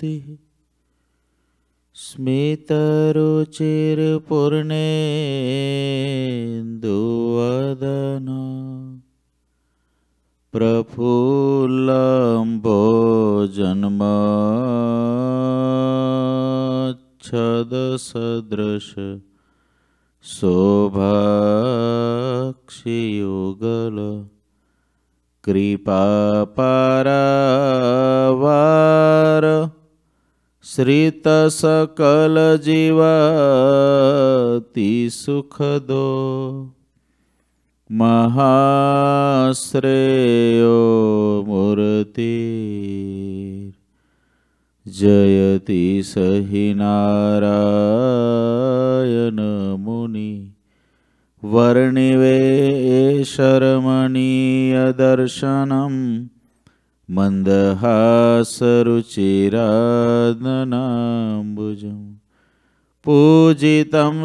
मूर्तिः स्मितरुचिर्पूर्णेन्दुवदना प्रफुल्लम्भोजन्मच्छदसदृश शोभाक्षियुगल कृपापारावार श्रित सकल जीवाति सुखदो महाश्रेयो मूर्ति जयति सहि नारायण मुनि वर्णिवेशरमणीय दर्शनम् मन्दहासरुचिरादनाम्बुजम् पूजितं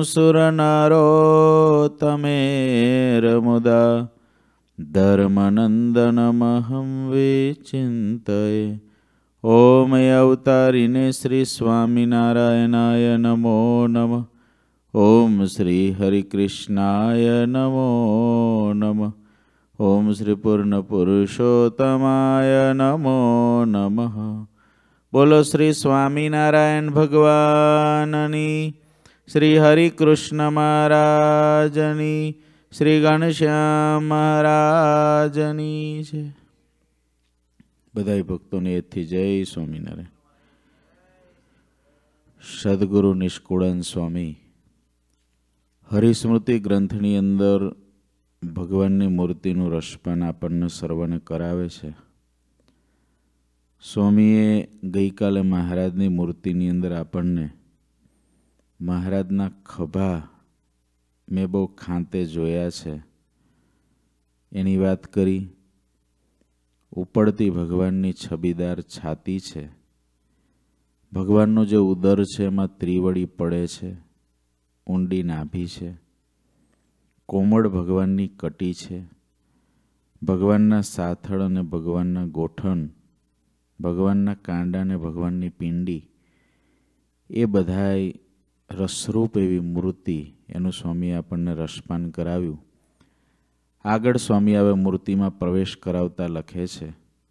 सुरनरोत्तमेरमुदा धर्मनन्दनमहं विचिन्तये। ॐ अवतारिणे श्री स्वामिनारायणाय नमो नमः। ॐ श्री हरिकृष्णाय नमो नमः। ॐ श्री पूर्ण पुरुषोत्तमाय नमो नमः। बोलो श्री स्वामीनारायण भगवाननी, श्री हरिकृष्ण महाराजनी, श्री घनश्याम महाराजनी जय। बधाई भक्तों ने एथी जय स्वामीनारायण। सद्गुरु निष्कुळानंद स्वामी हरिस्मृति ग्रंथनी अंदर भगवाननी मूर्तिનું રસપાન આપણને સર્વને કરાવે છે। સ્વામીએ ગઈકાલે મહારાજની મૂર્તિની અંદર આપણને મહારાજના ખભા મેં બહુ ખાંતે જોયા છે એની વાત કરી। ઉપડતી ભગવાનની છબીદાર છાતી છે, ભગવાનનો જે ઉદર છે એમાં ત્રિવળી પડે છે, ઊંડી નાભી છે, कोमळ भगवाननी कटी छे, भगवानना સાથળ અને ભગવાનના ગોઠણ, ભગવાનના કાંડા અને ભગવાનની પિંડી એ બધાય રસરૂપ એવી મૂર્તિ એનું સ્વામી આપણને રસપાન કરાવ્યું। આગળ સ્વામી હવે મૂર્તિમાં પ્રવેશ કરાવતા લખે છે,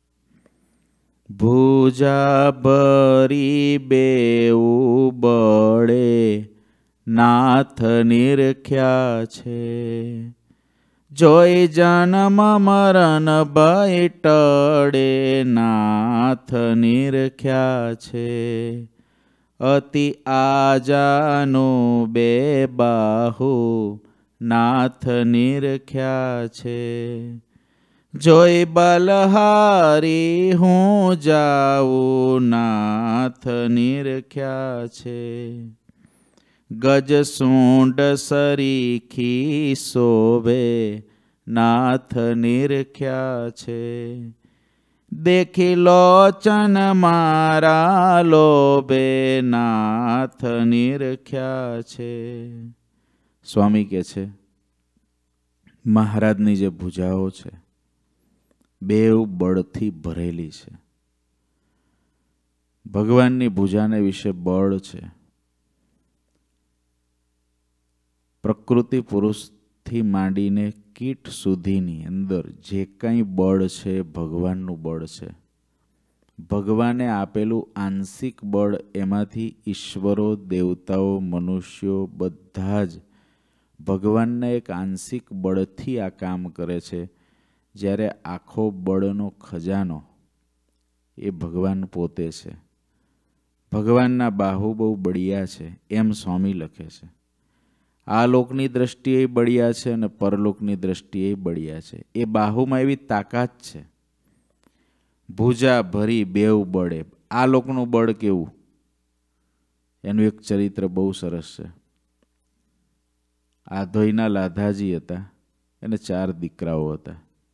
ભુજા ભરી બેઉ બળે नाथ निरख्या छे, जोई जन्म मरण भय टळे नाथ निरख्या छे, अति आजानु बे बाहु नाथ निरख्या छे, जोई बलहारी हूँ जाऊ नाथ निरख्या छे, गज सूंड सरीखी शोभे नाथ निरख्या छे, देखी लोचन मारा लोभे नाथ निरख्या छे। स्वामी के छे महाराजनी जे भुजाओ छे बेव बळथी भरेली छे। भगवाननी भुजाने विषे बळ छे। प्रकृति पुरुष थी मांडीने कीट सुधीनी अंदर जे कई बळ छे भगवाननु बळ छे। भगवाने आपेलू आंशिक बळ एमांथी ईश्वरो देवताओ मनुष्यो बधा ज भगवानना एक आंशिक बळथी आ काम करे छे, ज्यारे आखो बळनो खजानो ए भगवान पोते छे। भगवानना बाहु बहु बळिया छे एम स्वामी लखे छे। आ लोकनी दृष्टिए बळिया छे अने परलोकनी दृष्टिए बळिया छे। ए बाहुमां एवी ताकात छे। भुजा भरी बेव बळे। आ लोकनुं बळ केवुं एनुं एक चरित्र बहु सरस छे। आधोईना लाधाजी हता, एने 4 दीकराओ हता।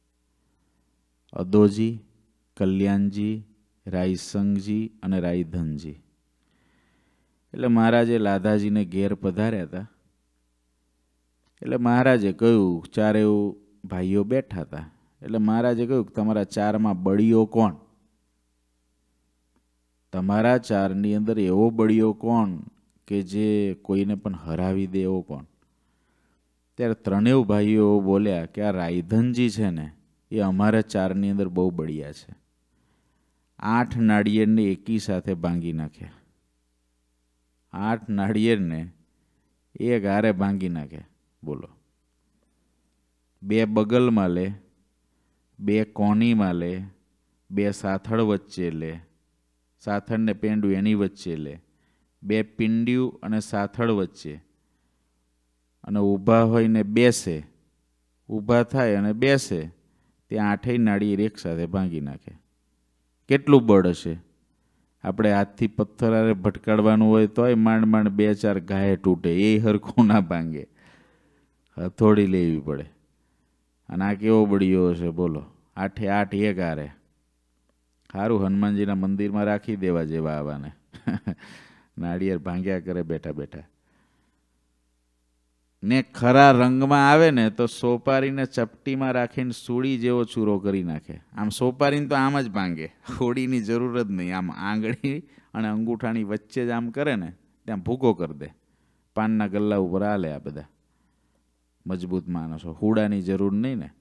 अदोजी, कल्याणजी, रायसंगजी अने रायधनजी। एटले महाराजे लाधाजीने घेर पधार्या हता। એટલે મહારાજે કહ્યું, ચારે ભાઈઓ બેઠા હતા, એટલે મહારાજે કહ્યું કે તમારા 4માં બળીઓ કોણ? તમારા ચારની અંદર એવો બળિયો કોણ કે જે કોઈને પણ હરાવી દે એવો કોણ? ત્યારે ત્રણેય ભાઈઓ બોલ્યા કે આ રાયધનજી છે ને એ અમારા ચારની અંદર બહુ બળિયા છે. 8 નાળિયેરને એકી સાથે ભાંગી નાખે. 8 નાળિયેરને એક હારે ભાંગી નાખે. બોલો, 2 બગલમાં લે, 2 કોણીમાં લે, 2 સાથળ વચ્ચે લે, સાથળને પેંડું એની વચ્ચે લે, 2 પિંડિયું અને સાથળ વચ્ચે, અને ઊભા હોય ને બેસે, ઊભા થાય અને બેસે, ત્યાં 8 નાળિયેર એક સાથે ભાંગી નાખે. કેટલું બળ હશે? આપણે હાથથી પથ્થર હારે ભટકાડવાનું હોય તોય માંડ માંડ 2-4 ગાય તૂટે, એ હરખું ના ભાંગે, હથોડી લેવી પડે. અને આ કેવો બળિયો હશે બોલો, 8 8 એક હારે. સારું હનુમાનજીના મંદિરમાં રાખી દેવા જેવા આવાને. નાળિયેર ભાંગ્યા કરે બેઠા બેઠા. ને ખરા રંગમાં આવે ને તો સોપારીને ચપટીમાં રાખીને સૂળી જેવો ચૂરો કરી નાખે. આમ સોપારીને તો આમ જ ભાંગે, હોડીની જરૂર જ નહીં. આમ આંગળી અને અંગૂઠાની વચ્ચે જ આમ કરે ને ત્યાં ભૂકો કરી દે. પાનના ગલ્લા ઉપર હાલે આ બધા મજબૂત માણસો, હુડાની જરૂર નહીં ને.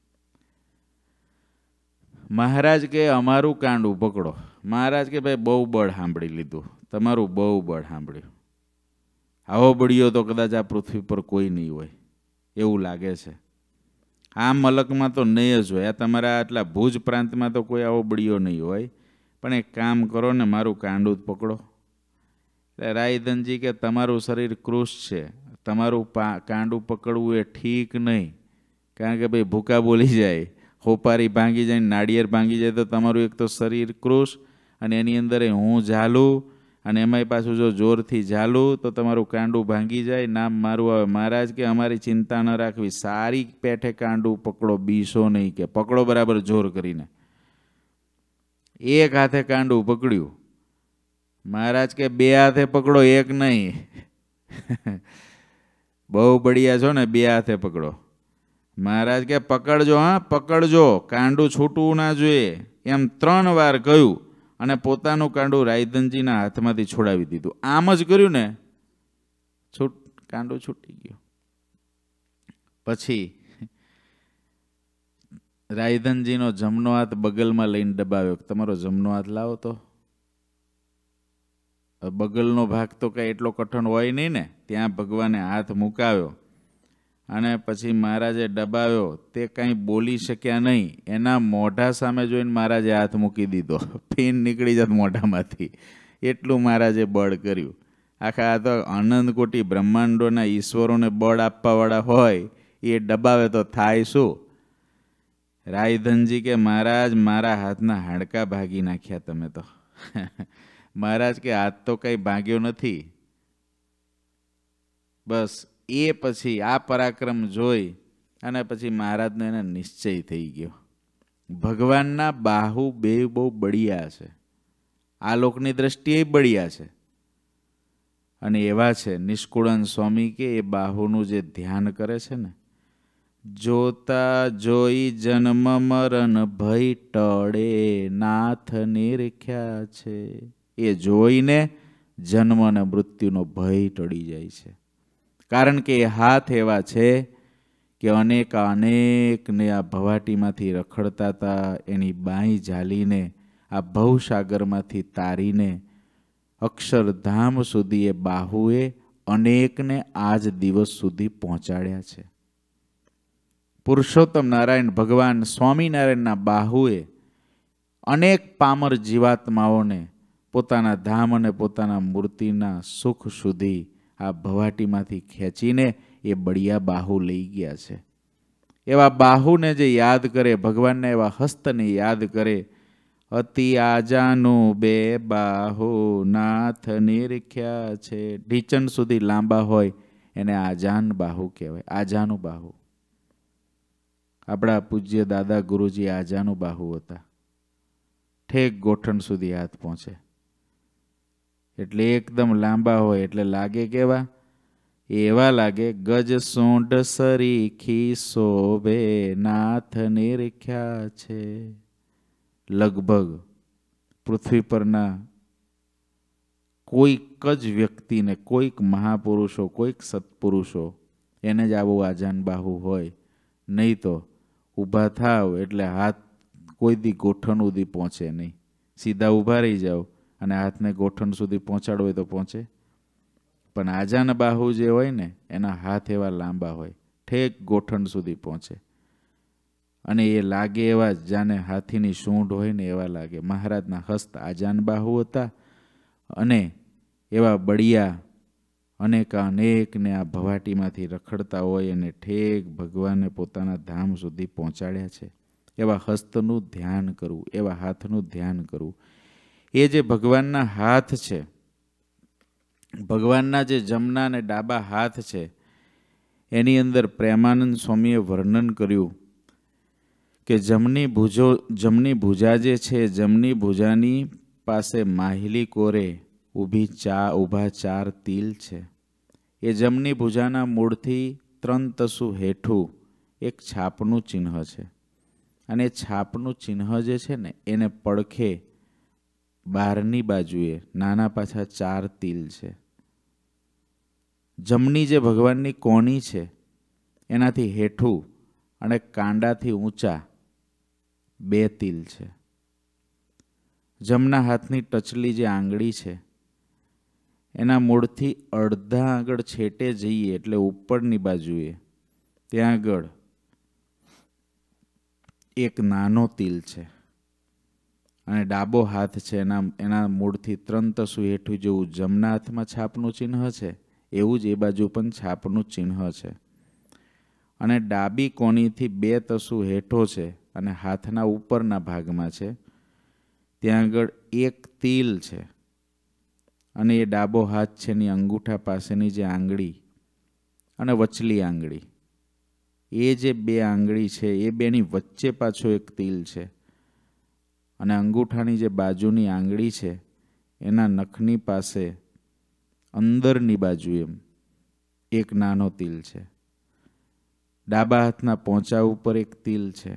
મહારાજ કે અમારું કાંડું પકડો. મહારાજ કે ભાઈ બહુ બળ સાંભળી લીધું, તમારું બહુ બળ સાંભળ્યું. આવો બળિયો તો કદાચ આ પૃથ્વી પર કોઈ નહીં હોય એવું લાગે છે. આ મલકમાં તો નહીં જ હોય, આ તમારા આટલા ભુજ પ્રાંતમાં તો કોઈ આવો બળિયો નહીં હોય. પણ એક કામ કરો ને, મારું કાંડું જ પકડો. એટલે રાયધનજી કે તમારું શરીર કૃશ છે, તમારું કાંડું પકડવું એ ઠીક નહીં. કારણ કે ભાઈ ભૂકા બોલી જાય, હોપારી ભાંગી જાય, નાળિયેર ભાંગી જાય તો તમારું એક તો શરીર કૃશ, અને એની અંદર હું ઝાલું, અને એમાંય પાછું જો જોરથી ઝાલું તો તમારું કાંડું ભાંગી જાય, નામ મારું આવે. મહારાજ કે અમારી ચિંતા ન રાખવી, સારી પેઠે કાંડું પકડો, બીસો નહીં, કે પકડો બરાબર જોર કરીને. એક હાથે કાંડું પકડ્યું. મહારાજ કે 2 હાથે પકડો, એક નહીં. બહુ બળિયા છો ને, 2 હાથે પકડો. મહારાજ કે પકડજો, હા પકડજો, કાંડું છૂટવું ના જોઈએ. એમ 3 વાર કહ્યું અને પોતાનું કાંડું રાયધનજીના હાથમાંથી છોડાવી દીધું. આમ જ કર્યું ને, કાંડું છૂટી ગયું. પછી રાયધનજીનો જમણો હાથ બગલમાં લઈને દબાવ્યો. તમારો જમણો હાથ લાવો તો. બગલનો ભાગ તો કઈ એટલો કઠણ હોય નહીં ને, ત્યાં ભગવાને હાથ મુકાવ્યો અને પછી મહારાજે દબાવ્યો. તે કંઈ બોલી શક્યા નહીં. એના મોઢા સામે જોઈને મહારાજે હાથ મૂકી દીધો, પીન નીકળી જાત મોઢામાંથી, એટલું મહારાજે બળ કર્યું. આખા આ તો અનંત કોટી બ્રહ્માંડોના ઈશ્વરોને બળ આપવાવાળા હોય એ દબાવે તો થાય શું? રાયધનજી કે મહારાજ મારા હાથના હાડકા ભાગી નાખ્યા તમે તો. મહારાજ કે હાથ તો કંઈ ભાગ્યો નથી. બસ એ પછી આ પરાક્રમ જોઈ અને પછી મહારાજનો એને નિશ્ચય થઈ ગયો, ભગવાનના બાહુ બે બહુ બળિયા છે, આ લોકની દ્રષ્ટિએ બળિયા છે. અને એવા છે નિષ્કુળન સ્વામી કે એ બાહુનું જે ધ્યાન કરે છે ને, જોતા જોઈ જન્મ મરણ ભય ટળે નાથ નિરખ્યા છે. એ જોઈને જન્મ અને મૃત્યુનો ભય ટળી જાય છે. કારણ કે એ હાથ એવા છે કે અનેકને આ ભવાટીમાંથી રખડતા હતા એની બાઈ ઝાલીને આ ભવસાગરમાંથી તારીને અક્ષરધામ સુધી એ બાહુએ અનેકને આજ દિવસ સુધી પહોંચાડ્યા છે. પુરુષોત્તમ નારાયણ ભગવાન સ્વામિનારાયણના બાહુએ અનેક પામર જીવાત્માઓને પોતાના ધામ અને પોતાના મૂર્તિના સુખ સુધી આ ભવાટીમાંથી ખેંચીને એ બળિયા બાહુ લઈ ગયા છે. એવા બાહુને જે યાદ કરે, ભગવાનના એવા હસ્તને યાદ કરે, અતિ આજાનું 2 બાહુ નાથ નિરખ્યા છે. ઢીચણ સુધી લાંબા હોય એને આજાન બાહુ કહેવાય, આજાનું બાહુ. આપણા પૂજ્ય દાદા ગુરુજી આજાનું બાહુ હતા, ઠેક ગોઠણ સુધી હાથ પહોંચે. એટલે એકદમ લાંબા હોય એટલે લાગે કેવા? એવા લાગે ગજ સોંઢ સરીખી શોભે નાથ નિરખ્યા છે. લગભગ પૃથ્વી પરના કોઈક જ વ્યક્તિને, કોઈક મહાપુરુષો, કોઈક સત્પુરુષો એને જ આવું આજાનબાહુ હોય. નહીં તો ઊભા થાવ એટલે હાથ કોઈ દી ગોઠણ સુધી પહોંચે નહીં. સીધા ઊભા રહી જાઓ અને હાથને ગોઠણ સુધી પહોંચાડો હોય તો પહોંચે. પણ આજાનબાહુ જે હોય ને એના હાથ એવા લાંબા હોય, ઠેક ગોઠણ સુધી પહોંચે. અને એ લાગે એવા જ જાણે હાથીની સૂંઢ હોય ને એવા લાગે. મહારાજના હસ્ત આજાનબાહુ હતા અને એવા બળિયા અનેકને આ ભવાટીમાંથી રખડતા હોય અને ઠેક ભગવાને પોતાના ધામ સુધી પહોંચાડ્યા છે. એવા હસ્તનું ધ્યાન કરવું, એવા હાથનું ધ્યાન કરવું. એ જે ભગવાનના હાથ છે, ભગવાનના જે જમણા અને ડાબા હાથ છે, એની અંદર પ્રેમાનંદ સ્વામીએ વર્ણન કર્યું કે જમણી ભુજા જે છે, જમણી ભુજાની પાસે માહિલી કોરે ઊભા 4 તિલ છે. એ જમણી ભુજાના મૂળથી 3 તસુ હેઠું એક છાપનું ચિહ્ન છે. અને એ છાપનું ચિહ્ન જે છે ને એને પડખે બહારની બાજુએ નાના પાછા 4 તિલ છે. જમણી જે ભગવાનની કોણી છે એનાથી હેઠું અને કાંડાથી ઊંચા 2 તિલ છે. જમણા હાથની ટચલી જે આંગળી છે એના મૂળથી અડધા આગળ છેટે જઈએ એટલે ઉપરની બાજુએ ત્યાં આગળ એક નાનો તિલ છે. અને ડાબો હાથ છે એના મૂળથી 3 તસુ હેઠું જેવું જમણા હાથમાં છાપનું ચિહ્ન છે એવું જ એ બાજુ પણ છાપનું ચિહ્ન છે. અને ડાબી કોણીથી 2 તસુ હેઠો છે અને હાથના ઉપરના ભાગમાં છે ત્યાં આગળ 1 તિલ છે. અને એ ડાબો હાથ છે એની અંગૂઠા પાસેની જે આંગળી અને વચલી આંગળી, એ જે 2 આંગળી છે એ બેની વચ્ચે પાછો 1 તિલ છે. અને અંગૂઠાની જે બાજુની આંગળી છે એના નખની પાસે અંદરની બાજુ એમ 1 નાનો તિલ છે. ડાબા હાથના પોંચા ઉપર 1 તિલ છે.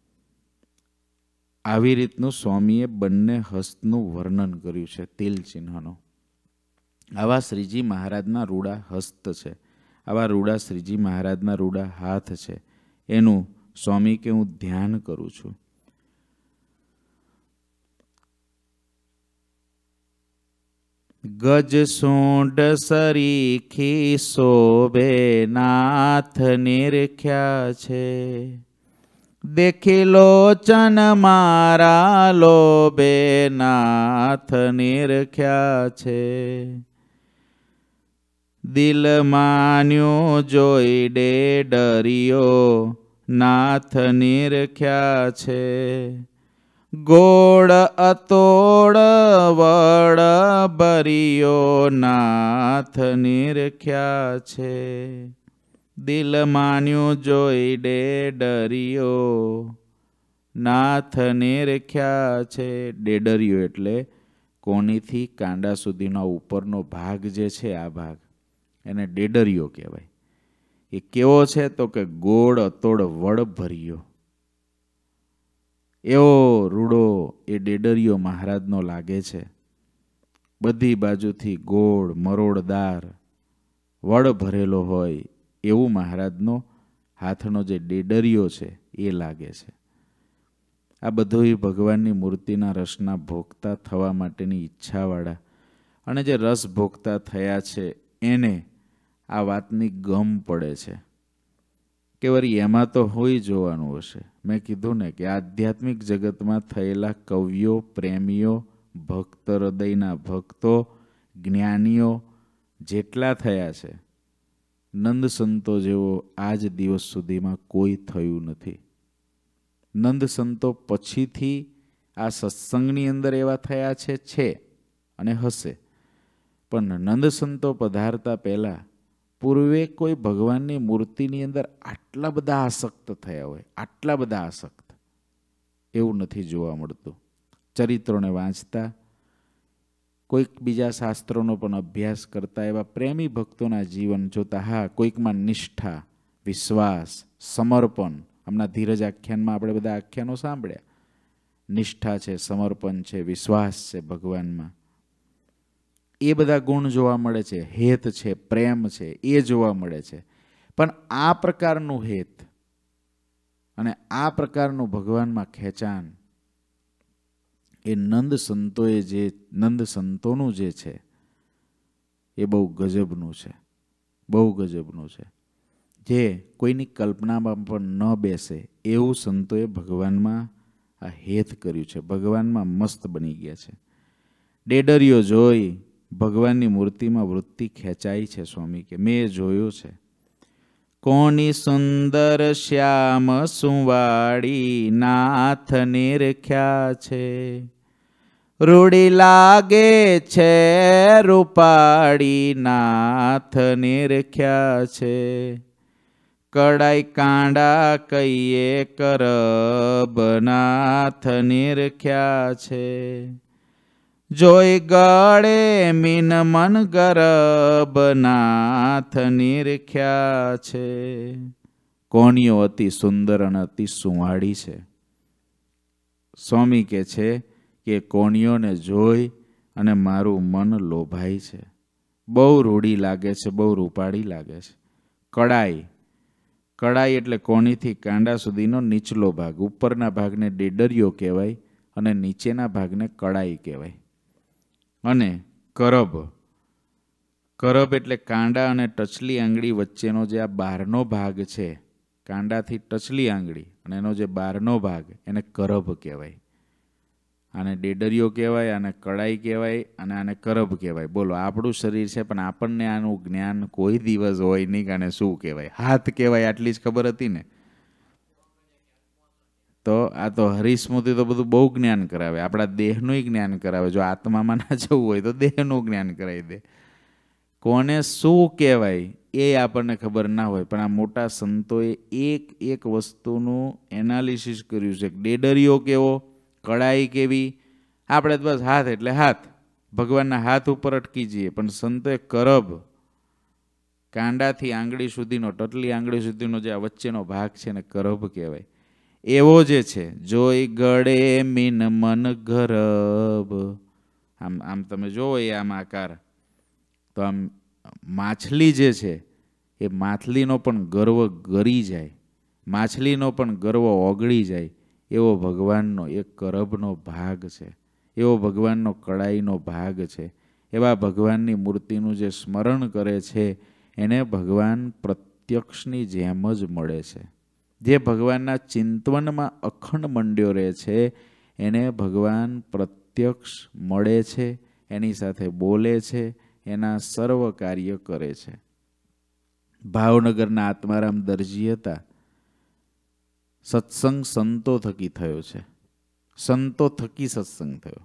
આવી રીતનું સ્વામીએ બંને હસ્તનું વર્ણન કર્યું છે તિલ ચિહ્નનું. આવા શ્રીજી મહારાજના રૂડા હસ્ત છે, આવા રૂડા શ્રીજી મહારાજના રૂડા હાથ છે. એનું સ્વામી કે હું ધ્યાન કરું છું. ગજ સૂંઢ સરીખી શોભે નાથ નિરખ્યા છે. દેખી લોચન મારા લોભે નાથ નિરખ્યા છે. દિલ માન્યું જોઈ ડેડરિયો નાથ નિરખ્યા છે. ગોળ અતોડ વડ બરિયો નાથ નિરખ્યા છે. દિલ માન્યું જોઈ ડેડરિયો નાથ નિરખ્યા છે. ડેડરિયો એટલે કોણીથી કાંડા સુધીનો ઉપરનો ભાગ જે છે, આ ભાગ એને ડેડરિયો કહેવાય. એ કેવો છે તો કે ગોળ અતોડ વડ ભર્યો, એવો રૂડો એ ડેડરિયો મહારાજનો લાગે છે. બધી બાજુથી ગોળ મરોડદાર વડ ભરેલો હોય એવું મહારાજનો હાથનો જે ડેડરિયો છે એ લાગે છે. આ બધું ભગવાનની મૂર્તિના રસના ભોગતા થવા માટેની ઈચ્છાવાળા અને જે રસ ભોગતા થયા છે એને આ વાતની ગમ પડે છે કે વળી એમાં તો હોય જોવાનું હશે. મેં કીધું ને કે આધ્યાત્મિક જગતમાં થયેલા કવિઓ, પ્રેમીઓ, ભક્ત હૃદયના ભક્તો, જ્ઞાનીઓ જેટલા થયા છે, નંદ સંતો જેવો આજ દિવસ સુધીમાં કોઈ થયું નથી. નંદ સંતો પછીથી આ સત્સંગની અંદર એવા થયા છે અને હશે. પણ નંદ સંતો પધારતા પહેલા પૂર્વે કોઈ ભગવાનની મૂર્તિની અંદર આટલા બધા આસક્ત થયા હોય, આટલા બધા આસક્ત, એવું નથી જોવા મળતું. ચરિત્રોને વાંચતા, કોઈક બીજા શાસ્ત્રોનો પણ અભ્યાસ કરતા એવા પ્રેમી ભક્તોના જીવન જોતા, હા કોઈકમાં નિષ્ઠા, વિશ્વાસ, સમર્પણ. હમણાં ધીરજ આખ્યાનમાં આપણે બધા આખ્યાનો સાંભળ્યા. નિષ્ઠા છે, સમર્પણ છે, વિશ્વાસ છે ભગવાનમાં. એ બધા ગુણ જોવા મળે છે, હેત છે, પ્રેમ છે, એ જોવા મળે છે. પણ આ પ્રકારનું હેત અને આ પ્રકારનું ભગવાનમાં ખેંચાણ એ નંદ સંતોનું જે છે એ બહુ ગજબનું છે, બહુ ગજબનું છે. જે કોઈની કલ્પનામાં પણ ન બેસે એવું સંતોએ ભગવાનમાં આ હેત કર્યું છે, ભગવાનમાં મસ્ત બની ગયા છે. ડેડરીઓ જોઈ ભગવાનની મૂર્તિમાં વૃત્તિ ખેંચાઈ છે. સ્વામી કે મેં જોયું છે. કોની સુંદર શ્યામ સુવાડી નાથ નિરખ્યા છે, રૂડી લાગે છે રૂપાડી નાથ નિરખ્યા છે, કડાઈ કાંડા કહીએ કરબ નાથ નિરખ્યા છે, જોઈ ગળે મીન મન ગરબ નાથ નિરખ્યા છે. કોણીઓ અતિ સુંદર અને અતિ સુંવાળી છે. સ્વામી કે છે કે કોણીઓને જોઈ અને મારું મન લોભાય છે. બહુ રૂડી લાગે છે, બહુ રૂપાળી લાગે છે. કડાઈ એટલે કોણીથી કાંડા સુધીનો નીચલો ભાગ. ઉપરના ભાગને ડેડરીઓ કહેવાય અને નીચેના ભાગને કડાઈ કહેવાય. અને કરબ એટલે કાંડા અને ટચલી આંગળી વચ્ચેનો જે આ બહારનો ભાગ છે, કાંડાથી ટચલી આંગળી અને એનો જે બહારનો ભાગ, એને કરબ કહેવાય. આને ડેડરીઓ કહેવાય, આને કડાઈ કહેવાય અને આને કરબ કહેવાય. બોલો, આપણું શરીર છે પણ આપણને આનું જ્ઞાન કોઈ દિવસ હોય નહીં કે આને શું કહેવાય. હાથ કહેવાય આટલી જ ખબર હતી ને. તો આ તો હરિસ્મૃતિ તો બધું બહુ જ્ઞાન કરાવે, આપણા દેહનું જ્ઞાન કરાવે. જો આત્મામાં ના જવું હોય તો દેહનું જ્ઞાન કરાવી દે. કોને શું કહેવાય એ આપણને ખબર ના હોય, પણ આ મોટા સંતોએ એક વસ્તુનું એનાલિસિસ કર્યું છે. ડેડરીઓ કેવો, કડાઈ કેવી. આપણે બસ હાથ એટલે હાથ, ભગવાનના હાથ ઉપર અટકી જઈએ. પણ સંતોએ કરબ, કાંડાથી આંગળી સુધીનો, ટટલી આંગળી સુધીનો જે આ વચ્ચેનો ભાગ છે ને કરબ કહેવાય. એવો જે છે, જોઈ ગળે મીન મન ગરબ. આમ તમે જોવો એ આમ આકાર, તો આમ માછલી જે છે એ માછલીનો પણ ગર્વ ગરી જાય, માછલીનો પણ ગર્વ ઓગળી જાય. એવો ભગવાનનો એક કરબનો ભાગ છે, એવો ભગવાનનો કડાઈનો ભાગ છે. એવા ભગવાનની મૂર્તિનું જે સ્મરણ કરે છે એને ભગવાન પ્રત્યક્ષની જેમ જ મળે છે. જે ભગવાનના ચિંતવનમાં અખંડ મંડ્યો રહે છે એને ભગવાન પ્રત્યક્ષ મળે છે, એની સાથે બોલે છે, એના સર્વ કાર્ય કરે છે. ભાવનગરના આત્મારામ દરજી હતા. સત્સંગ સંતો થકી થયો છે, સંતો થકી સત્સંગ થયો.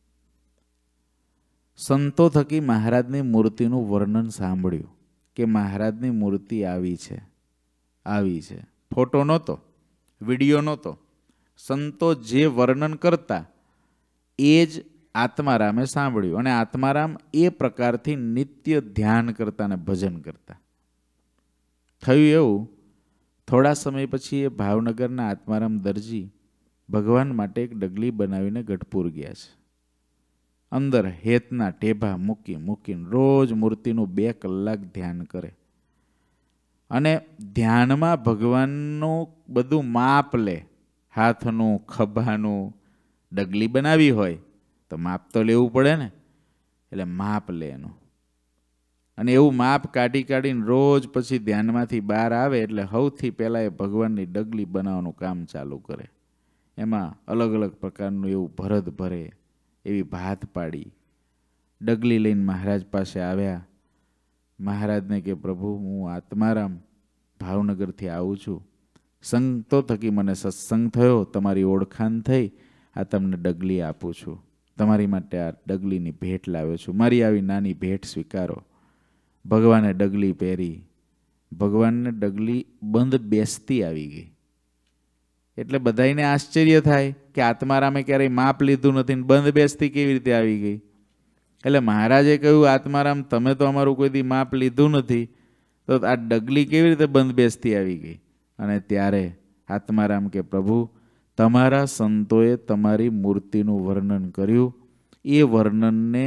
સંતો થકી મહારાજની મૂર્તિનું વર્ણન સાંભળ્યું કે મહારાજની મૂર્તિ આવી છે, આવી છે. ફોટો નહોતો, વિડીયો નહોતો. સંતો જે વર્ણન કરતા એ જ આત્મારામે સાંભળ્યું. અને આત્મારામ એ પ્રકારથી નિત્ય ધ્યાન કરતા અને ભજન કરતા. થયું એવું, થોડા સમય પછી એ ભાવનગરના આત્મારામ દરજી ભગવાન માટે એક ડગલી બનાવીને ગઢપુર ગયા છે. અંદર હેતના ટેભા મૂકીને રોજ મૂર્તિનું 2 કલાક ધ્યાન કરે. અને ધ્યાનમાં ભગવાનનું બધું માપ લે. હાથનું, ખભાનું. ડગલી બનાવી હોય તો માપ તો લેવું પડે ને, એટલે માપ લે એનું. અને એવું માપ કાઢીને રોજ પછી ધ્યાનમાંથી બહાર આવે એટલે સૌથી પહેલાં એ ભગવાનની ડગલી બનાવવાનું કામ ચાલુ કરે. એમાં અલગ અલગ પ્રકારનું એવું ભરત ભરે, એવી ભાત પાડી. ડગલી લઈને મહારાજ પાસે આવ્યા. મહારાજને કે પ્રભુ, હું આત્મારામ ભાવનગરથી આવું છું. સંતો થકી મને સત્સંગ થયો, તમારી ઓળખાણ થઈ, આ તમને ડગલી આપું છું. તમારી માટે આ ડગલીની ભેટ લાવ્યો છું. મારી આવી નાની ભેટ સ્વીકારો. ભગવાને ડગલી પહેરી. ભગવાનને ડગલી બંધ બેસતી આવી ગઈ. એટલે બધાઈને આશ્ચર્ય થાય કે આત્મારામે ક્યારેય માપ લીધું નથી ને બંધ બેસતી કેવી રીતે આવી ગઈ. એટલે મહારાજે કહ્યું, આત્મારામ તમે તો અમારું કોઈ દી માપ લીધું નથી, તો આ ડગલી કેવી રીતે બંધ બેસતી આવી ગઈ. અને ત્યારે આત્મારામ કે પ્રભુ, તમારા સંતોએ તમારી મૂર્તિનું વર્ણન કર્યું, એ વર્ણનને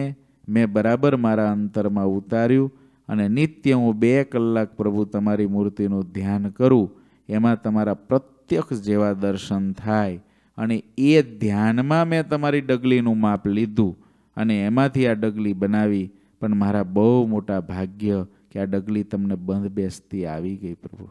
મેં બરાબર મારા અંતરમાં ઉતાર્યું અને નિત્ય હું 2 કલાક પ્રભુ તમારી મૂર્તિનું ધ્યાન કરું, એમાં તમારા પ્રત્યક્ષ જેવા દર્શન થાય. અને એ ધ્યાનમાં મેં તમારી ડગલીનું માપ લીધું અને એમાંથી આ ડગલી બનાવી. પણ મારા બહુ મોટા ભાગ્ય કે આ ડગલી તમને બંધ બેસતી આવી ગઈ પ્રભુ.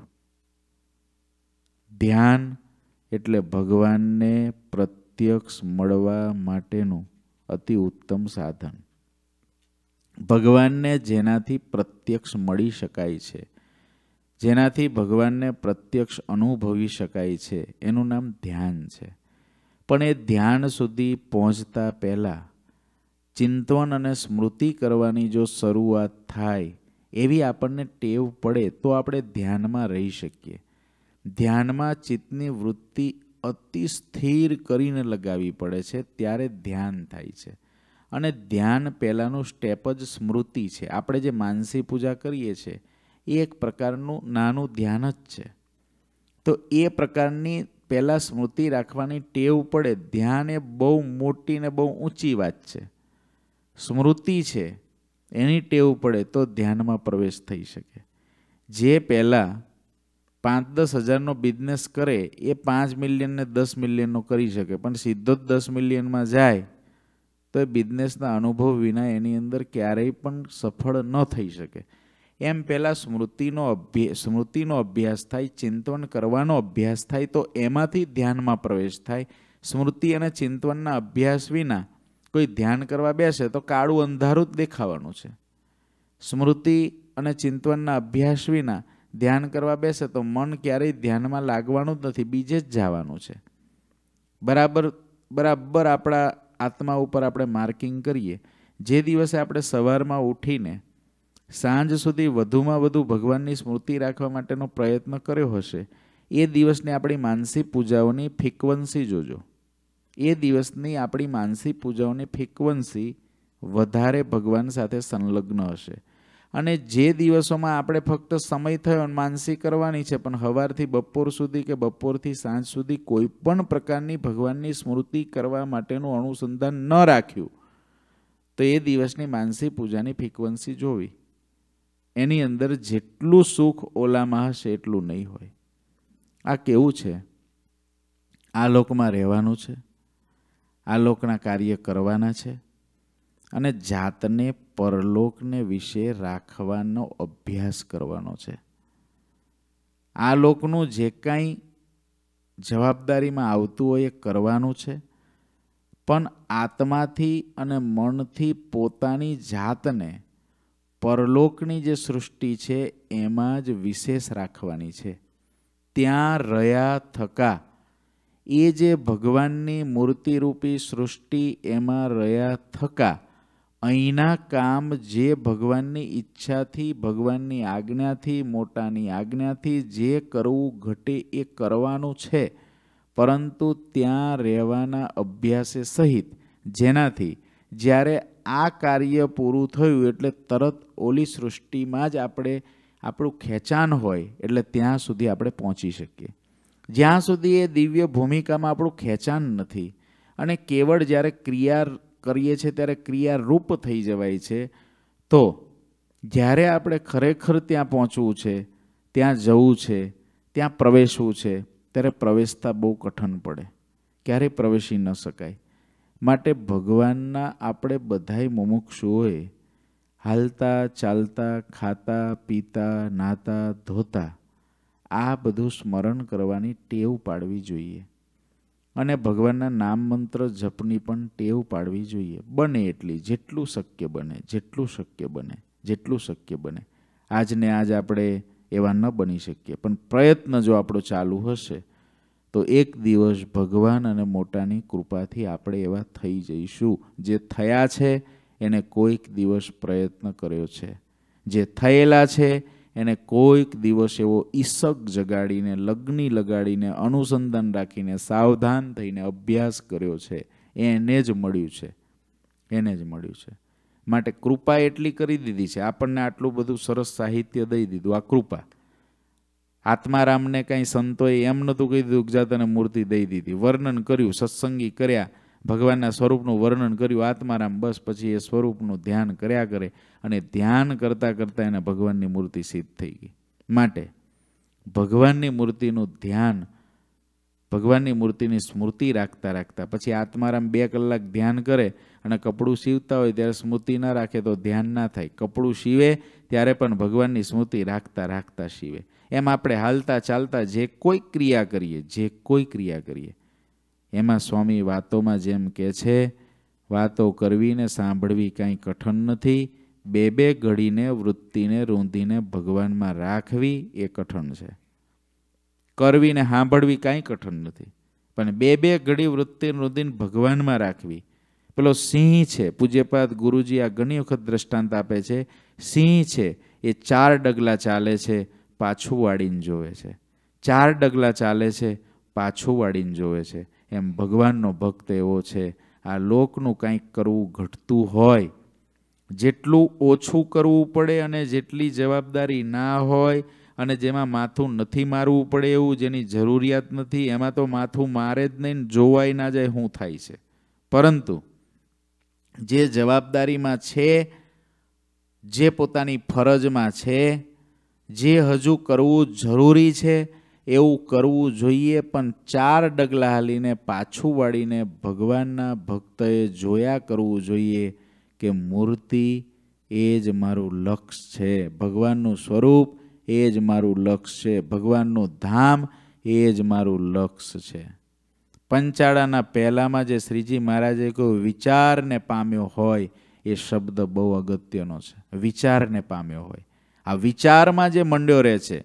ધ્યાન એટલે ભગવાનને પ્રત્યક્ષ મળવા માટેનું અતિ ઉત્તમ સાધન. ભગવાનને જેનાથી પ્રત્યક્ષ મળી શકાય છે, જેનાથી ભગવાનને પ્રત્યક્ષ અનુભવી શકાય છે, એનું નામ ધ્યાન છે. પણ એ ધ્યાન સુધી પહોંચતા પહેલાં ચિંતન અને સ્મૃતિ કરવાની જો શરૂઆત થાય, એવી આપણને ટેવ પડે તો આપણે ધ્યાનમાં રહી શકીએ. ધ્યાનમાં ચિત્તની વૃત્તિ અતિ સ્થિર કરીને લગાવવી પડે છે, ત્યારે ધ્યાન થાય છે. અને ધ્યાન પહેલાંનું સ્ટેપ જ સ્મૃતિ છે. આપણે જે માનસી પૂજા કરીએ છીએ એ એક પ્રકારનું નાનું ધ્યાન જ છે. તો એ પ્રકારની પહેલાં સ્મૃતિ રાખવાની ટેવ પડે. ધ્યાન એ બહુ મોટી ને બહુ ઊંચી વાત છે. સ્મૃતિ છે એની ટેવ પડે તો ધ્યાનમાં પ્રવેશ થઈ શકે. જે પહેલાં 5-10 હજારનો બિઝનેસ કરે એ 5 મિલિયન ને 10 મિલિયનનો કરી શકે, પણ સીધો જ 10 મિલિયનમાં જાય તો એ બિઝનેસના અનુભવ વિના એની અંદર ક્યારેય પણ સફળ ન થઈ શકે. એમ પહેલાં સ્મૃતિનો અભ્યાસ થાય, ચિંતન કરવાનો અભ્યાસ થાય, તો એમાંથી ધ્યાનમાં પ્રવેશ થાય. સ્મૃતિ અને ચિંતનના અભ્યાસ વિના કોઈ ધ્યાન કરવા બેસે તો કાળું અંધારું જ દેખાવાનું છે. સ્મૃતિ અને ચિંતનના અભ્યાસ વિના ધ્યાન કરવા બેસે તો મન ક્યારેય ધ્યાનમાં લાગવાનું જ નથી, બીજે જ જવાનું છે. બરાબર આપણા આત્મા ઉપર આપણે માર્કિંગ કરીએ. જે દિવસે આપણે સવારમાં ઉઠીને સાંજ સુધી વધુમાં વધુ ભગવાનની સ્મૃતિ રાખવા માટેનો પ્રયત્ન કર્યો હશે, એ દિવસની આપણી માનસી પૂજાઓની ફ્રીક્વન્સી જોજો. એ દિવસની આપણી માનસી પૂજાઓની ફ્રીક્વન્સી વધારે ભગવાન સાથે સંલગ્ન હશે. અને જે દિવસોમાં આપણે ફક્ત સમય થયો માનસી કરવાની છે, પણ સવારથી બપોર સુધી કે બપોરથી સાંજ સુધી કોઈ પણ પ્રકારની ભગવાનની સ્મૃતિ કરવા માટેનું અનુસંધાન ન રાખ્યું, તો એ દિવસની માનસી પૂજાની ફ્રીક્વન્સી જોવી. એની અંદર જેટલું સુખ ઓલામાં હશે એટલું નહીં હોય. આ કેવું છે? આ લોકમાં રહેવાનું છે, આ લોકના કાર્ય કરવાના છે અને જાતને પરલોકને વિશે રાખવાનો અભ્યાસ કરવાનો છે. આ લોકનું જે કાંઈ જવાબદારીમાં આવતું હોય એ કરવાનું છે, પણ આત્માથી અને મનથી પોતાની જાતને પરલોકની જે સૃષ્ટિ છે એમાં જ વિશેષ રાખવાની છે. ત્યાં રહ્યા થકા એ જે ભગવાનની મૂર્તિરૂપી સૃષ્ટિ એમાં રહ્યા થકા અહીંના કામ જે ભગવાનની ઈચ્છાથી, ભગવાનની આજ્ઞાથી, મોટાની આજ્ઞાથી જે કરવું ઘટે એ કરવાનું છે, પરંતુ ત્યાં રહેવાના અભ્યાસે સહિત, જેનાથી જ્યારે આ કાર્ય પૂરું થયું એટલે તરત ઓલી સૃષ્ટિમાં જ આપણું ખેંચાણ હોય એટલે ત્યાં સુધી આપણે પહોંચી શકીએ. જ્યાં સુધી એ દિવ્ય ભૂમિકામાં આપણું ખેંચાણ નથી અને કેવળ જ્યારે ક્રિયા કરીએ છીએ ત્યારે ક્રિયારૂપ થઈ જવાય છે, તો જ્યારે આપણે ખરેખર ત્યાં પહોંચવું છે, ત્યાં જવું છે, ત્યાં પ્રવેશવું છે, ત્યારે પ્રવેશતા બહુ કઠણ પડે, ક્યારેય પ્રવેશી ન શકાય. માટે ભગવાનના આપણે બધાય મુમુક્ષુઓએ હાલતા, ચાલતા, ખાતા, પીતા, નાતા, ધોતા આ બધું સ્મરણ કરવાની ટેવ પાડવી જોઈએ. અને ભગવાનના નામ મંત્ર જપની પણ ટેવ પાડવી જોઈએ. બને એટલી, જેટલું શક્ય બને, જેટલું શક્ય બને, જેટલું શક્ય બને. આજને આજ આપણે એવા ન બની શકીએ, પણ પ્રયત્ન જો આપણો ચાલુ હશે તો એક દિવસ ભગવાન અને મોટાની કૃપાથી આપણે એવા થઈ જઈશું. જે થયા છે એને કોઈક દિવસ પ્રયત્ન કર્યો છે, જે થયેલા છે એને કોઈક દિવસ એવો ઈસક જગાડીને, લગ્ની લગાડીને, અનુસંધાન રાખીને, સાવધાન થઈને અભ્યાસ કર્યો છે, એને જ મળ્યું છે, એને જ મળ્યું છે. માટે કૃપા એટલી કરી દીધી છે, આપણને આટલું બધું સરસ સાહિત્ય દઈ દીધું. આ કૃપા. આત્મારામને કાંઈ સંતોએ એમ નહોતું કહી દીધું કે જા તને મૂર્તિ દઈ દીધી, વર્ણન કર્યું, સત્સંગી કર્યા, ભગવાનના સ્વરૂપનું વર્ણન કર્યું આત્મારામ, બસ પછી એ સ્વરૂપનું ધ્યાન કર્યા કરે અને ધ્યાન કરતાં કરતાં એને ભગવાનની મૂર્તિ સિદ્ધ થઈ ગઈ. માટે ભગવાનની મૂર્તિનું ધ્યાન, ભગવાનની મૂર્તિની સ્મૃતિ રાખતા રાખતા પછી આત્મારામ 2 કલાક ધ્યાન કરે અને કપડું સીવતા હોય ત્યારે સ્મૃતિ ના રાખે તો ધ્યાન ના થાય. કપડું સીવે ત્યારે પણ ભગવાનની સ્મૃતિ રાખતા રાખતા સીવે. એમ આપણે હાલતા ચાલતા જે કોઈ ક્રિયા કરીએ એમાં સ્વામી વાતોમાં જેમ કહે છે, વાતો કરવી ને સાંભળવી કાંઈ કઠણ નથી. 2 ઘડીને વૃત્તિને રૂંધીને ભગવાનમાં રાખવી એ કઠણ છે. કરવી ને સાંભળવી કાંઈ કઠણ નથી, પણ 2 ઘડી વૃત્તિ રૂંધીને ભગવાનમાં રાખવી. પેલો સિંહ છે, પૂજ્યપાદ ગુરુજી આ ઘણી વખત દ્રષ્ટાંત આપે છે. સિંહ છે એ 4 ડગલા ચાલે છે, પાછું વાળીને જોવે છે. 4 ડગલા ચાલે છે, પાછું વાળીને જોવે છે. એમ ભગવાનનો ભક્ત એવો છે. આ લોકનું કંઈક કરવું ઘટતું હોય, જેટલું ઓછું કરવું પડે અને જેટલી જવાબદારી ના હોય અને જેમાં માથું નથી મારવું પડે એવું, જેની જરૂરિયાત નથી, એમાં તો માથું મારે જ નહીં, જોવાય ના જાય શું થાય છે. પરંતુ જે જવાબદારીમાં છે, જે પોતાની ફરજમાં છે, જે હજુ કરવું જરૂરી છે એવું કરવું જોઈએ. પણ 4 ડગલા હાલીને પાછું વાળીને ભગવાનના ભક્તએ જોયા કરવું જોઈએ કે મૂર્તિ એ જ મારું લક્ષ્ય છે, ભગવાનનું સ્વરૂપ એ જ મારું લક્ષ્ય છે, ભગવાનનું ધામ એ જ મારું લક્ષ્ય છે. પંચાળાના પહેલામાં જે શ્રીજી મહારાજે કોઈ વિચારને પામ્યો હોય એ શબ્દ બહુ અગત્યનો છે. વિચારને પામ્યો હોય, આ વિચારમાં જે મંડ્યો રહે છે,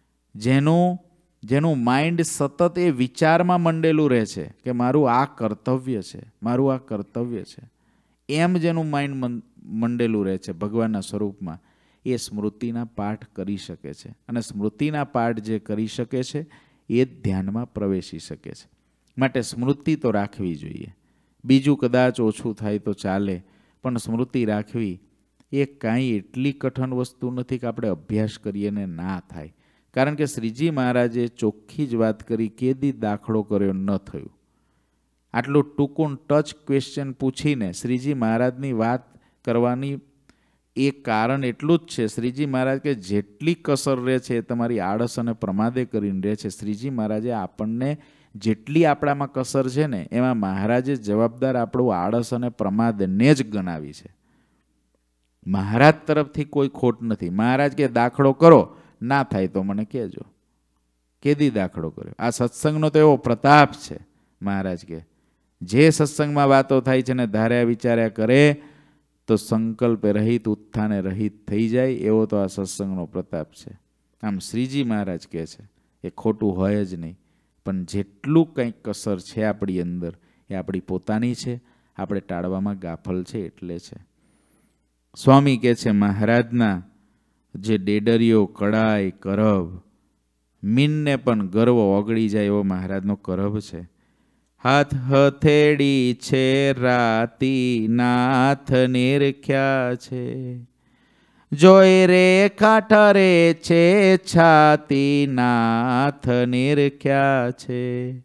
જેનું માઇન્ડ સતત એ વિચારમાં મંડેલું રહે છે કે મારું આ કર્તવ્ય છે, મારું આ કર્તવ્ય છે, એમ જેનું માઇન્ડ મંડેલું રહે છે ભગવાનના સ્વરૂપમાં, એ સ્મૃતિના પાઠ કરી શકે છે. અને સ્મૃતિના પાઠ જે કરી શકે છે એ જ ધ્યાનમાં પ્રવેશી શકે છે. માટે સ્મૃતિ તો રાખવી જોઈએ. બીજું કદાચ ઓછું થાય તો ચાલે, પણ સ્મૃતિ રાખવી એ કાંઈ એટલી કઠણ વસ્તુ નથી કે આપણે અભ્યાસ કરીએ ને ના થાય. કારણ કે શ્રીજી મહારાજે ચોખ્ખી જ વાત કરી, કેદી દાખલો કર્યો ન થયું. આટલું ટૂંકું ટચ ક્વેશ્ચન પૂછીને શ્રીજી મહારાજની વાત કરવાની એ કારણ એટલું જ છે. શ્રીજી મહારાજ કે જેટલી કસર રહે છે એ તમારી આળસ અને પ્રમાદે કરીને રહે છે. શ્રીજી મહારાજે આપણને જેટલી આપણામાં કસર છે ને એમાં મહારાજે જવાબદાર આપણું આળસ અને પ્રમાદને જ ગણાવી છે. મહારાજ તરફથી કોઈ ખોટ નથી. મહારાજ કે દાખલો કરો, ના થાય તો મને કહેજો. કેદી દાખલો કર્યો? આ સત્સંગનો તો એવો પ્રતાપ છે. મહારાજ કે જે સત્સંગમાં વાતો થાય છે ને ધાર્યા વિચાર્યા કરે તો સંકલ્પે રહિત, ઉત્થાને રહિત થઈ જાય, એવો તો આ સત્સંગનો પ્રતાપ છે. આમ શ્રીજી મહારાજ કહે છે એ ખોટું હોય જ નહીં. પણ જેટલું કંઈક કસર છે આપણી અંદર એ આપણી પોતાની છે, આપણે ટાળવામાં ગાફલ છે એટલે છે. સ્વામી કહે છે મહારાજના જે ડેડરીઓ, કડાઈ, કરભ, મીનને પણ ગર્વ ઓગળી જાય એવો મહારાજનો કરભ છે. હાથ હથેળી છે રાતી, નાથ નિરખ્યા છે, જોઈ રેખા ઠરે છે છાતી, નાથ નિરખ્યા છે,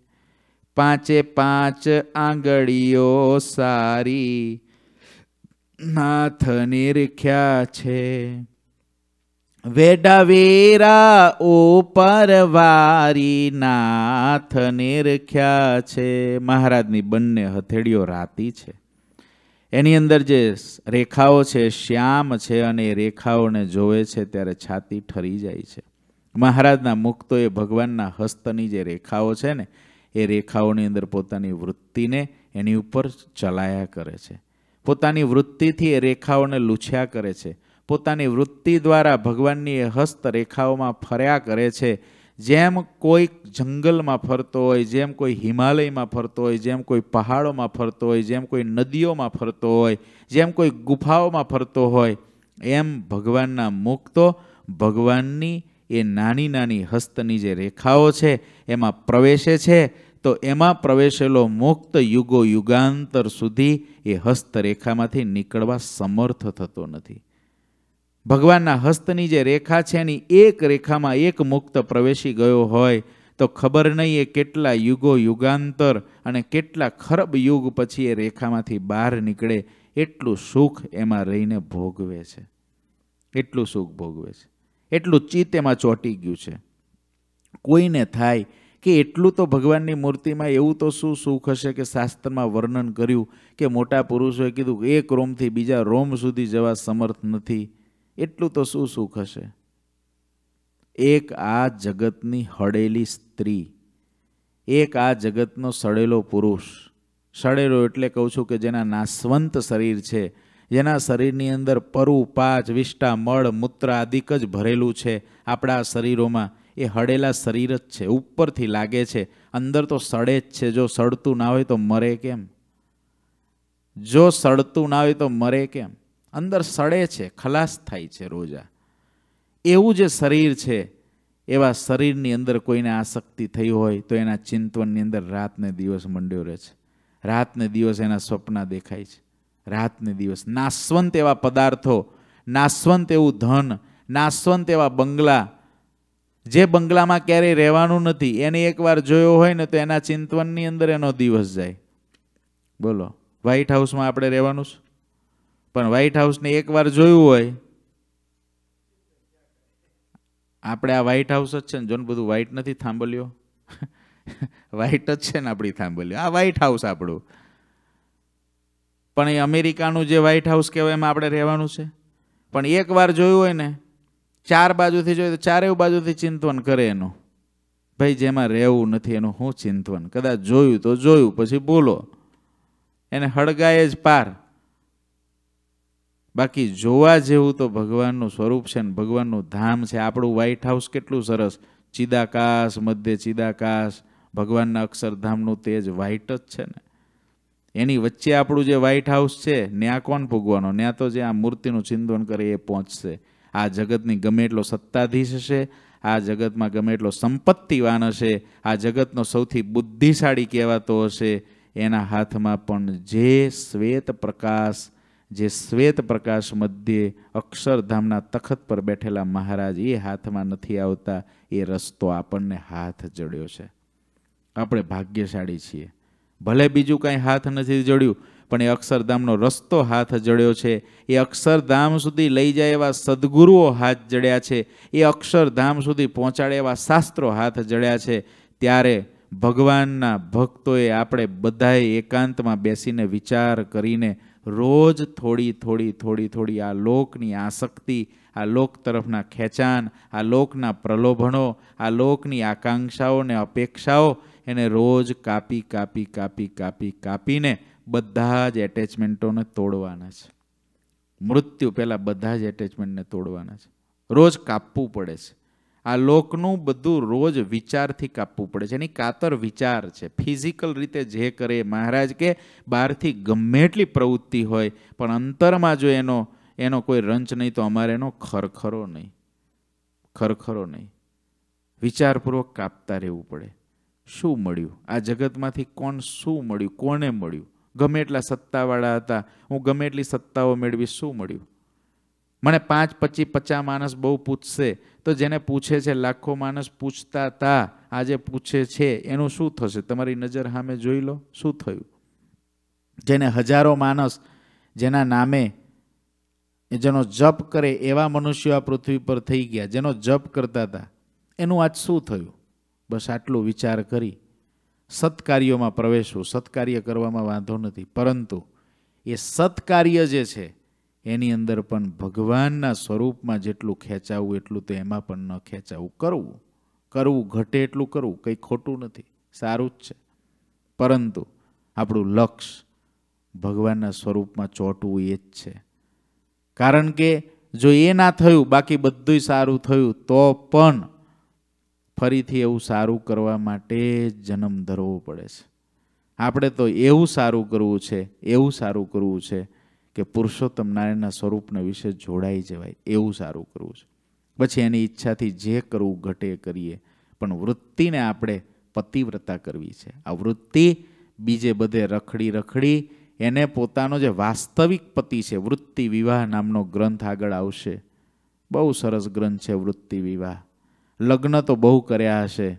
5 આંગળીઓ સારી, નાથ નિરખ્યા છે, વેડા વેરા ઉપર વારી, નાથ નિરખ્યા છે. મહારાજની બંને હથેળીઓ રાતી છે, એની અંદર જે રેખાઓ છે શ્યામ છે, અને એ રેખાઓને જોવે છે ત્યારે છાતી ઠરી જાય છે. મહારાજના મુખ તો એ ભગવાનના હસ્તની જે રેખાઓ છે ને એ રેખાઓની અંદર પોતાની વૃત્તિને એની ઉપર ચલાયા કરે છે. પોતાની વૃત્તિથી એ રેખાઓને લૂછ્યા કરે છે. પોતાની વૃત્તિ દ્વારા ભગવાનની એ હસ્ત રેખાઓમાં ફર્યા કરે છે. જેમ કોઈ જંગલમાં ફરતો હોય, જેમ કોઈ હિમાલયમાં ફરતો હોય, જેમ કોઈ પહાડોમાં ફરતો હોય, જેમ કોઈ નદીઓમાં ફરતો હોય, જેમ કોઈ ગુફાઓમાં ફરતો હોય, એમ ભગવાનના મુખ તો ભગવાનની એ નાની નાની હસ્તની જે રેખાઓ છે એમાં પ્રવેશે છે. તો એમાં પ્રવેશેલો મુક્ત યુગો યુગાંતર સુધી એ હસ્તરેખામાંથી નીકળવા સમર્થ થતો નથી. ભગવાનના હસ્તની જે રેખા છે એની એક રેખામાં એક મુક્ત પ્રવેશી ગયો હોય તો ખબર નહીં એ કેટલા યુગો યુગાંતર અને કેટલા ખરબ યુગ પછી એ રેખામાંથી બહાર નીકળે એટલું સુખ એમાં રહીને ભોગવે છે, એટલું સુખ ભોગવે છે, એટલું ચિત્ત એમાં ચોંટી ગયું છે. કોઈને થાય કે એટલું તો ભગવાનની મૂર્તિમાં એવું તો શું સુખ હશે કે શાસ્ત્રમાં વર્ણન કર્યું કે મોટા પુરુષોએ કીધું એક રોમથી બીજા રોમ સુધી જવા સમર્થ નથી. એટલું તો શું સુખ હશે? એક આ જગતની હળેલી સ્ત્રી, એક આ જગતનો સડેલો પુરુષ, સડેલો એટલે કહું છું કે જેના નાશવંત શરીર છે, જેના શરીરની અંદર પરુ પાચ વિષ્ટા મળ મૂત્ર આદિક જ ભરેલું છે. આપણા શરીરોમાં એ હળેલા શરીર જ છે, ઉપરથી લાગે છે, અંદર તો સડે જ છે. જો સડતું ના હોય તો મરે કેમ? જો સડતું ના હોય તો મરે કેમ? અંદર સડે છે, ખલાસ થાય છે રોજા. એવું જે શરીર છે, એવા શરીરની અંદર કોઈને આસક્તિ થઈ હોય તો એના ચિંતવનની અંદર રાત ને દિવસ મંડ્યો રહે છે, રાત ને દિવસ એના સ્વપ્ન દેખાય છે, રાત ને દિવસ નાશવંત એવા પદાર્થો, નાશવંત એવું ધન, નાશવંત એવા બંગલા, જે બંગલામાં ક્યારેય રહેવાનું નથી, એને એકવાર જોયો હોય ને તો એના ચિંતવનની અંદર એનો દિવસ જાય. બોલો, વ્હાઇટ હાઉસમાં આપણે રહેવાનું છે, પણ વ્હાઇટ હાઉસને એકવાર જોયું હોય, આપણે આ વ્હાઇટ હાઉસ જ છે ને, જોને બધું વ્હાઇટ નથી થાંભલ્યો, વ્હાઇટ જ છે ને આપણી થાંભલ્યો, આ વ્હાઇટ હાઉસ આપણું. પણ એ અમેરિકાનું જે વ્હાઇટ હાઉસ કહેવાય એમાં આપણે રહેવાનું છે. પણ એકવાર જોયું હોય ને, ચાર બાજુથી જોઈએ તો ચારેય બાજુથી ચિંતવન કરે એનું, ભાઈ જેમાં રહેવું નથી એનું શું ચિંતવન? કદાચ જોયું તો જોયું, પછી બોલો, એને હળગાય જ પાર. બાકી જોવા જેવું તો ભગવાનનું સ્વરૂપ છે ને ભગવાનનું ધામ છે. આપણું વ્હાઇટ હાઉસ કેટલું સરસ, ચિદાકાશ મધ્ય ચિદાકાશ, ભગવાનના અક્ષરધામનું તેજ વ્હાઇટ જ છે ને. એની વચ્ચે આપણું જે વ્હાઇટ હાઉસ છે, ન્યા કોણ ભોગવાનો? ન્યા તો જે આ મૂર્તિનું ચિંતન કરે એ પહોંચશે. આ જગતની ગમે એટલો સત્તાધીશ હશે, આ જગતમાં ગમે એટલો સંપત્તિવાન હશે, આ જગતનો સૌથી બુદ્ધિશાળી કહેવાતો હશે, એના હાથમાં પણ જે શ્વેત પ્રકાશ મધ્યે અક્ષરધામના તખત પર બેઠેલા મહારાજ એ હાથમાં નથી આવતા. એ રસ્તો આપણને હાથ જડ્યો છે. આપણે ભાગ્યશાળી છીએ. ભલે બીજું કાંઈ હાથ નથી જડ્યું, પણ એ અક્ષરધામનો રસ્તો હાથ જડ્યો છે. એ અક્ષરધામ સુધી લઈ જાય એવા સદગુરુઓ હાથ જડ્યા છે. એ અક્ષરધામ સુધી પહોંચાડે એવા શાસ્ત્રો હાથ જડ્યા છે. ત્યારે ભગવાનના ભક્તોએ આપણે બધાએ એકાંતમાં બેસીને વિચાર કરીને રોજ થોડી આ લોકની આસક્તિ, આ લોક તરફના ખેંચાણ, આ લોકના પ્રલોભનો, આ લોકની આકાંક્ષાઓ ને અપેક્ષાઓ, એને રોજ કાપીને બધા જ એટેચમેન્ટોને તોડવાના છે. મૃત્યુ પહેલાં બધા જ એટેચમેન્ટને તોડવાના છે. રોજ કાપવું પડે છે. આ લોકનું બધું રોજ વિચારથી કાપવું પડે છે. એની કાતર વિચાર છે. ફિઝિકલ રીતે જે કરે, મહારાજ કે બહારથી ગમે એટલી પ્રવૃત્તિ હોય, પણ અંતરમાં જો એનો કોઈ રંચ નહીં તો અમારે એનો ખરખરો નહીં. વિચારપૂર્વક કાપતા રહેવું પડે. શું મળ્યું આ જગતમાંથી? કોણ શું મળ્યું? કોને મળ્યું? ગમે એટલા સત્તાવાળા હતા, હું ગમે એટલી સત્તાઓ મેળવી, શું મળ્યું? મને 5, 25, 50 માણસ બહુ પૂછશે, તો જેને પૂછે છે લાખો માણસ પૂછતા હતા, આજે પૂછે છે, એનું શું થશે? તમારી નજર સામે જોઈ લો, શું થયું? જેને હજારો માણસ જેના નામે જેનો જપ કરે એવા મનુષ્યો આ પૃથ્વી પર થઈ ગયા, જેનો જપ કરતા હતા, એનું આજ શું થયું? બસ આટલું વિચાર કરી સત્કાર્યોમાં પ્રવેશવું. સત્કાર્ય કરવામાં વાંધો નથી, પરંતુ એ સત્કાર્ય જે છે એની અંદર પણ ભગવાનના સ્વરૂપમાં જેટલું ખેંચાવું એટલું તો એમાં પણ ન ખેંચાવું. કરવું ઘટે એટલું કરવું, કંઈ ખોટું નથી, સારું જ છે. પરંતુ આપણું લક્ષ્ય ભગવાનના સ્વરૂપમાં ચોંટવું એ જ છે. કારણ કે જો એ ના થયું, બાકી બધું સારું થયું, તો પણ ફરીથી એવું સારું કરવા માટે જન્મ ધરવો પડે છે. આપણે તો એવું સારું કરવું છે કે પુરુષોત્તમ નારાયણના સ્વરૂપના વિશે જોડાઈ જવાય, એવું સારું કરવું છે. પછી એની ઈચ્છાથી જે કરવું ઘટે કરીએ, પણ વૃત્તિને આપણે પતિવ્રતા કરવી છે. આ વૃત્તિ બીજે બધે રખડી એને પોતાનો જે વાસ્તવિક પતિ છે, વૃત્તિ વિવાહ નામનો ગ્રંથ આગળ આવશે. બહુ સરસ ગ્રંથ છે વૃત્તિ વિવાહ. લગ્ન તો બહુ કર્યા હશે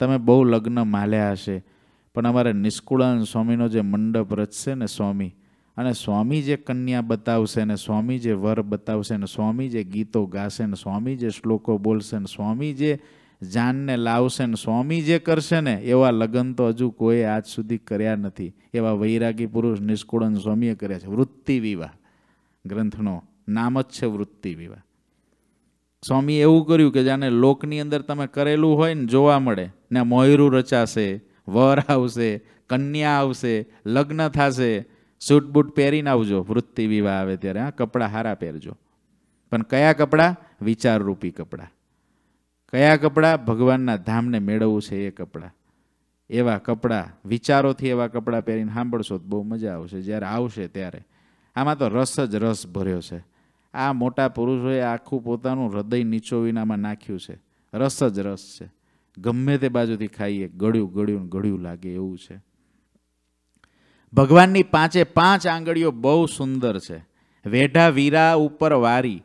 તમે બહુ લગ્ન માલ્યા હશે, પણ અમારે નિષ્કુળાનંદ સ્વામીનો જે મંડપ રચશે ને સ્વામી, અને સ્વામી જે કન્યા બતાવશે ને સ્વામી જે વર બતાવશે ને સ્વામી જે ગીતો ગાશે ને સ્વામી જે શ્લોકો બોલશે ને સ્વામી જે જાનને લાવશે ને સ્વામી જે કરશે ને એવા લગ્ન તો હજુ કોઈ આજ સુધી કર્યા નથી. એવા વૈરાગી પુરુષ નિષ્કુળાનંદ સ્વામીએ કર્યા છે. વૃત્તિ વિવાહ ગ્રંથનો નામ જ છે વૃત્તિ વિવાહ. સ્વામી એવું કર્યું કે જાણે લોકની અંદર તમે કરેલું હોય ને જોવા મળે ને, મોયરું રચાશે, વર આવશે, કન્યા આવશે, લગ્ન થશે, સૂટ બૂટ પહેરીને આવજો વૃત્તિ વિવાહ આવે ત્યારે. હા, કપડાં હારા પહેરજો, પણ કયા કપડાં? વિચારરૂપી કપડાં. કયા કપડાં? ભગવાનના ધામને મેળવવું છે એ કપડાં. એવા કપડાં, વિચારોથી એવા કપડાં પહેરીને સાંભળશો તો બહુ મજા આવશે જ્યારે આવશે ત્યારે. આમાં તો રસ જ રસ ભર્યો છે. આ મોટા પુરુષોએ આખું પોતાનું હૃદય નીચોવીને આમાં નાખ્યું છે. રસ જ રસ છે. ગમે તે બાજુથી ખાઈએ ગળ્યું ગળ્યું ગળ્યું લાગે એવું છે. ભગવાનની 5 આંગળીઓ બહુ સુંદર છે. વેઢા વીરા ઉપર વારી.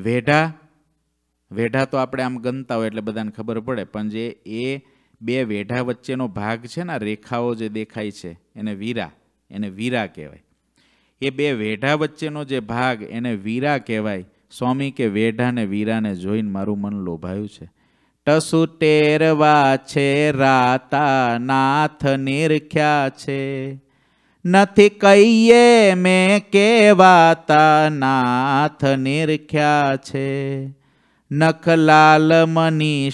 વેઢા તો આપણે આમ ગણતા હોય એટલે બધાને ખબર પડે, પણ જે એ બે વેઢા વચ્ચેનો ભાગ છે ને, રેખાઓ જે દેખાય છે એને વીરા કહેવાય. એ બે વેઢા વચ્ચેનો જે ભાગ એને વીરા કહેવાય. સ્વામી કે વેઢા ને વીરાને જોઈને મારું મન લોભાયું છે. ટસુ ટેરવા છે રાતા નાથ નિરખ્યા છે, નથી કહીએ મેં કેવાતા નાથ નિરખ્યા છે. નખલાલ મની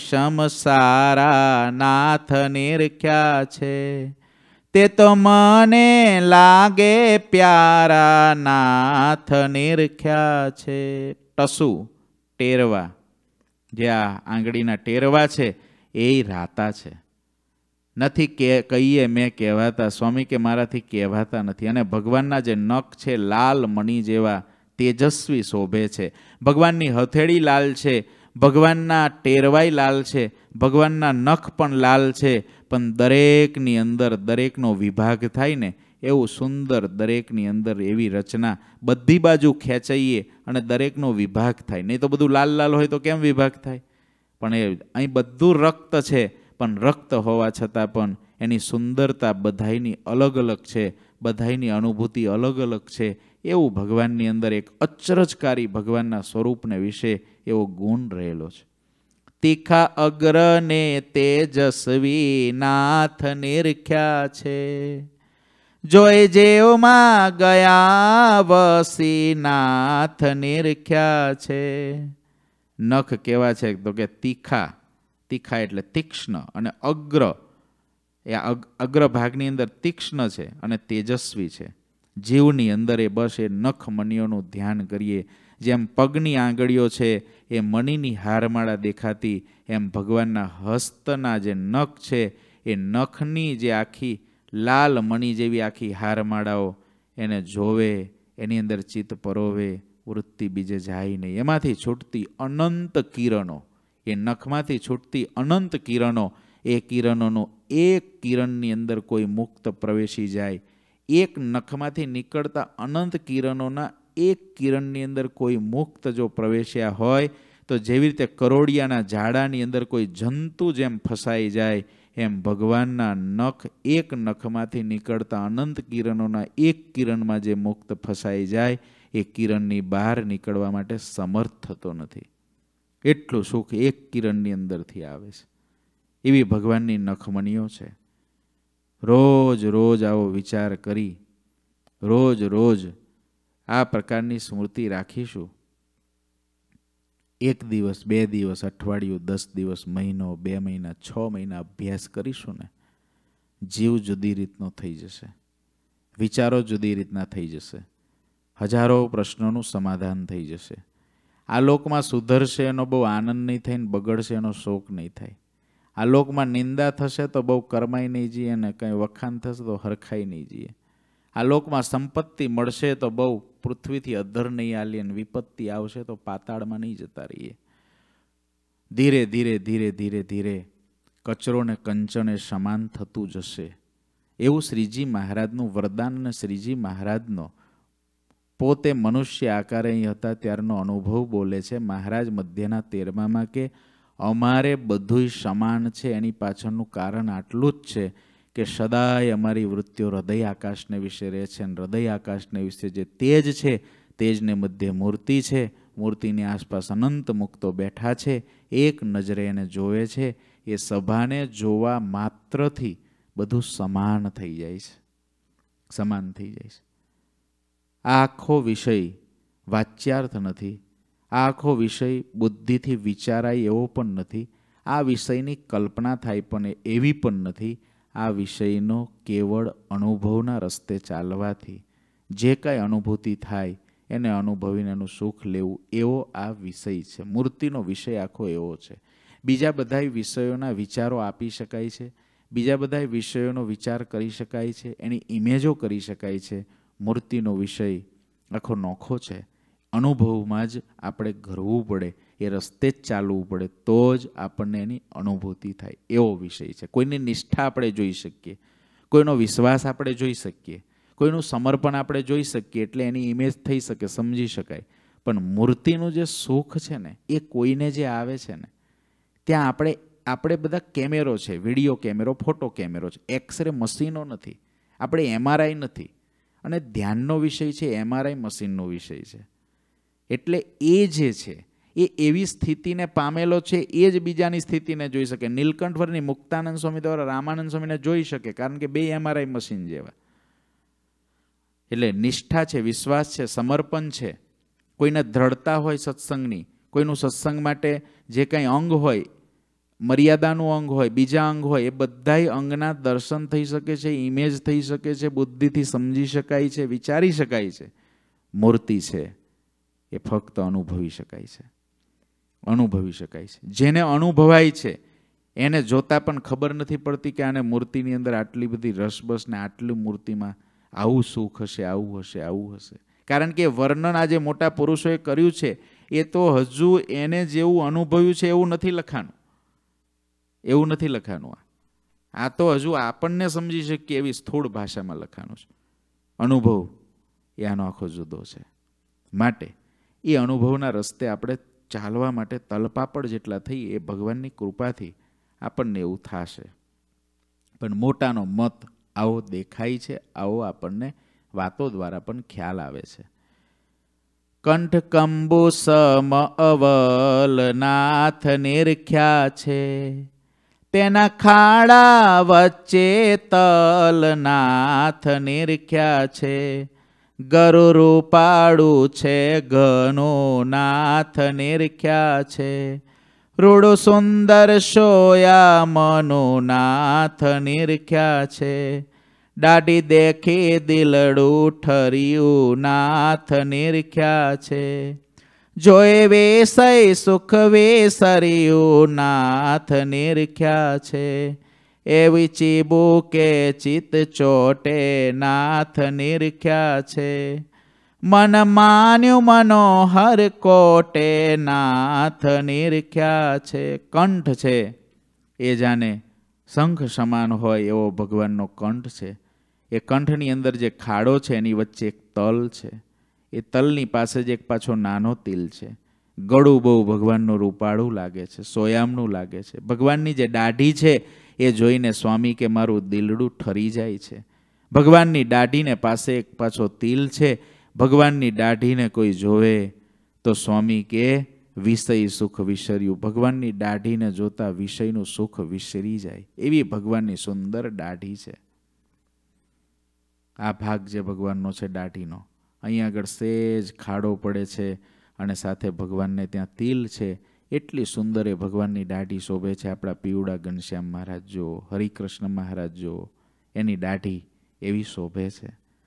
સારા નાથ નિરખ્યા છે, તે તો મને લાગે પ્યારા નાથ નિરખ્યા છે. ટસુ ટેરવા, જે આ આંગળીના ટેરવા છે એ રાતા છે. નથી કહીએ મેં કહેવાતા. સ્વામી કે મારાથી કહેવાતા નથી. અને ભગવાનના જે નખ છે લાલ મણી જેવા તેજસ્વી શોભે છે. ભગવાનની હથેળી લાલ છે, ભગવાનના ટેરવાય લાલ છે, ભગવાનના નખ પણ લાલ છે, પણ દરેકની અંદર દરેકનો વિભાગ થાય ને એવું સુંદર, દરેકની અંદર એવી રચના, બધી બાજુ ખેંચાઈએ અને દરેકનો વિભાગ થાય. નહીં તો બધું લાલ લાલ હોય તો કેમ વિભાગ થાય? પણ એ અહીં બધું રક્ત છે, પણ રક્ત હોવા છતાં પણ એની સુંદરતા બધાયની અલગ અલગ છે, બધાયની અનુભૂતિ અલગ અલગ છે. એવું ભગવાનની અંદર એક અચરજકારી ભગવાનના સ્વરૂપને વિશે એવો ગુણ રહેલો છે. તીખા અગ્ર ને તેજસ્વી નાથ નિરખ્યા છે, જોઈ જેવમાં ગયા વસી નાથ નિરખ્યા છે. નખ કેવા છે તો કે તીખા એટલે તીક્ષ્ણ, અને અગ્ર એ અગ્રભાગની અંદર તીક્ષ્ણ છે અને તેજસ્વી છે. જીવની અંદર એ બસ એ નખ મણીઓનું ધ્યાન કરીએ. જેમ પગની આંગળીઓ છે એ મણીની હારમાળા દેખાતી, એમ ભગવાનના હસ્તના જે નખ છે એ નખની જે આખી લાલ મણી જેવી આખી હારમાળાઓ એને જોવે, એની અંદર ચિત્ત પરોવે, વૃત્તિ બીજે જાય નહીં. એમાંથી છૂટતી અનંત કિરણો, એ નખમાંથી છૂટતી અનંત કિરણો, એ કિરણોનું એક કિરણની અંદર કોઈ મુક્ત પ્રવેશી જાય. એક નખમાંથી નીકળતા અનંત કિરણોના એક કિરણની અંદર કોઈ મુક્ત જો પ્રવેશ્યા હોય તો જેવી રીતે કરોડિયાના ઝાડાની અંદર કોઈ જંતુ જેમ ફસાઈ જાય, એમ ભગવાનના નખ એક નખમાંથી નીકળતા અનંત કિરણોના એક કિરણમાં જે મુક્ત ફસાઈ જાય એ કિરણની બહાર નીકળવા માટે સમર્થ થતો નથી. એટલું સુખ એક કિરણની અંદરથી આવે છે. એવી ભગવાનની નખમણીઓ છે. રોજ રોજ આવો વિચાર કરી, રોજ રોજ આ પ્રકારની સ્મૃતિ રાખીશું. 1 દિવસ, 2 દિવસ, અઠવાડિયું, 10 દિવસ, મહિનો, 2 મહિના, 6 મહિના અભ્યાસ કરીશું ને, જીવ જુદી રીતનો થઈ જશે, વિચારો જુદી રીતના થઈ જશે, હજારો પ્રશ્નોનું સમાધાન થઈ જશે. આ લોકમાં સુધરશે એનો બહુ આનંદ નહીં થાય ને બગડશે એનો શોક નહીં થાય. આ લોકમાં નિંદા થશે તો બહુ કરમાઈ નહીં જઈએ, અને કંઈ વખાણ થશે તો હરખાઈ નહીં જઈએ. આ લોકમાં સંપત્તિ મળશે તો બહુ પૃથ્વીથી અધર નહીં આલીએ, અને વિપત્તિ આવશે તો પાતાળમાં નહીં જતા રહીએ. ધીરે ધીરે ધીરે ધીરે ધીરે કચરો ને કંચને સમાન થતું જશે. એવું શ્રીજી મહારાજનું વરદાન, અને શ્રીજી મહારાજનો પોતે મનુષ્ય આકારે અહીં હતા ત્યારનો અનુભવ બોલે છે. મહારાજ મધ્યના 13માં કે અમારે બધુંય સમાન છે એની પાછળનું કારણ આટલું જ છે કે સદાય અમારી વૃત્તિઓ હૃદય આકાશને વિશે રહે છે, અને હૃદય આકાશને વિશે જે તેજ છે, તેજને મધ્ય મૂર્તિ છે, મૂર્તિની આસપાસ અનંત મુક્તો બેઠા છે, એક નજરે એને જોવે છે. એ સભાને જોવા માત્રથી બધું સમાન થઈ જાય છે, સમાન થઈ જાય છે. આ આખો વિષય વાચ્યાર્થ નથી, આ આખો વિષય બુદ્ધિથી વિચારાય એવો પણ નથી, આ વિષયની કલ્પના થાય પણ એવી પણ નથી. આ વિષયનો કેવળ અનુભવના રસ્તે ચાલવાથી જે કાંઈ અનુભૂતિ થાય એને અનુભવીને એનું સુખ લેવું, એવો આ વિષય છે. મૂર્તિનો વિષય આખો એવો છે. બીજા બધા વિષયોના વિચારો આપી શકાય છે, બીજા બધા વિષયોનો વિચાર કરી શકાય છે, એની ઇમેજો કરી શકાય છે. મૂર્તિનો વિષય આખો નોખો છે. અનુભવમાં જ આપણે ઘરવું પડે, એ રસ્તે જ ચાલવું પડે, તો જ આપણને એની અનુભૂતિ થાય એવો વિષય છે. કોઈની નિષ્ઠા આપણે જોઈ શકીએ, કોઈનો વિશ્વાસ આપણે જોઈ શકીએ, કોઈનું સમર્પણ આપણે જોઈ શકીએ, એટલે એની ઇમેજ થઈ શકે, સમજી શકાય. પણ મૂર્તિનું જે સુખ છે ને, એ કોઈને જે આવે છે ને, ત્યાં આપણે બધા કેમેરો છે, વિડીયો કેમેરો, ફોટો કેમેરો છે, એક્સરે મશીનો નથી, આપણે MRI નથી. અને ધ્યાનનો વિષય છે, MRI મશીનનો વિષય છે. એટલે એ જે છે એ એવી સ્થિતિને પામેલો છે, એ જ બીજાની સ્થિતિને જોઈ શકે. નીલકંઠવરની મુક્તાનંદ સ્વામી દ્વારા રામાનંદ સ્વામીને જોઈ શકે, કારણ કે બે MRI મશીન જેવા. એટલે નિષ્ઠા છે, વિશ્વાસ છે, સમર્પણ છે. કોઈને દ્રઢતા હોય સત્સંગની, કોઈનું સત્સંગ માટે જે કંઈ અંગ હોય, મર્યાદાનું અંગ હોય, બીજા અંગ હોય, એ બધાય અંગના દર્શન થઈ શકે છે, ઇમેજ થઈ શકે છે, બુદ્ધિથી સમજી શકાય છે, વિચારી શકાય છે. મૂર્તિ છે એ ફક્ત અનુભવી શકાય છે, અનુભવી શકાય છે. જેને અનુભવાય છે એને જોતા પણ ખબર નથી પડતી કે આને મૂર્તિની અંદર આટલી બધી રસબસ ને આટલી મૂર્તિમાં આવું સુખ હશે, આવું હશે, આવું હશે. કારણ કે વર્ણન આ જે મોટા પુરુષોએ કર્યું છે એ તો હજુ એને જેવું અનુભવ્યું છે એવું નથી લખાનું, એવું નથી લખાનું. આ તો હજુ આપણને સમજી શકીએ એવી સ્થૂળ ભાષામાં લખાનું છે. અનુભવ એ આનો આખો જુદો છે. માટે એ અનુભવના રસ્તે આપણે ચાલવા માટે તલપાપડ જેટલા થઈએ, એ ભગવાનની કૃપાથી આપણને એવું થશે. પણ મોટાનો મત આવો દેખાય છે, આવો આપણને વાતો દ્વારા પણ ખ્યાલ આવે છે. કંઠ કંબુ સમ અવલ નાથ નિરખ્યા છે, તેના ખાડા વચ્ચે તલનાથ નિરખ્યા છે. ગરુ રૂપાળું છે ઘનો નાથ નિરખ્યા છે, રૂડું સુંદર સોયા મનો નાથ નિરખ્યા છે. દાઢી દેખી દિલડું ઠર્યું નાથ નિરખ્યા છે, જોએ વેસઈ સુખ વેસર્યું નાથ નિરખ્યા છે. એવી ચીબુકે ચિત ચોટે નાથ નિરખ્યા છે, મન માન્યું મનોહર કોટે નાથ નિરખ્યા છે. કંઠ છે એ જાણે શંખ સમાન હોય એવો ભગવાનનો કંઠ છે. એ કંઠની અંદર જે ખાડો છે એની વચ્ચે એક તલ છે, એ તલની પાસે જ એક પાછો નાનો તિલ છે. ગળું બહુ ભગવાનનું રૂપાળું લાગે છે, સોયામનું લાગે છે. ભગવાનની જે દાઢી છે એ જોઈને સ્વામી કે મારું દિલડું ઠરી જાય છે. ભગવાનની દાઢીને પાસે એક પાછો તિલ છે. ભગવાનની દાઢીને કોઈ જોવે તો સ્વામી કે વિષય સુખ વિસર્યું. ભગવાનની દાઢીને જોતા વિષયનું સુખ વિસરી જાય એવી ભગવાનની સુંદર દાઢી છે. આ ભાગ જે ભગવાનનો છે દાઢીનો, અહીંયા આગળ સેજ ખાડો પડે છે અને સાથે ભગવાનને ત્યાં તિલ છે. એટલી સુંદર એ ભગવાનની દાઢી શોભે છે. આપણા પીવડા ઘનશ્યામ મહારાજ જો, હરિકૃષ્ણ મહારાજ જો, એની દાઢી એવી શોભે છે.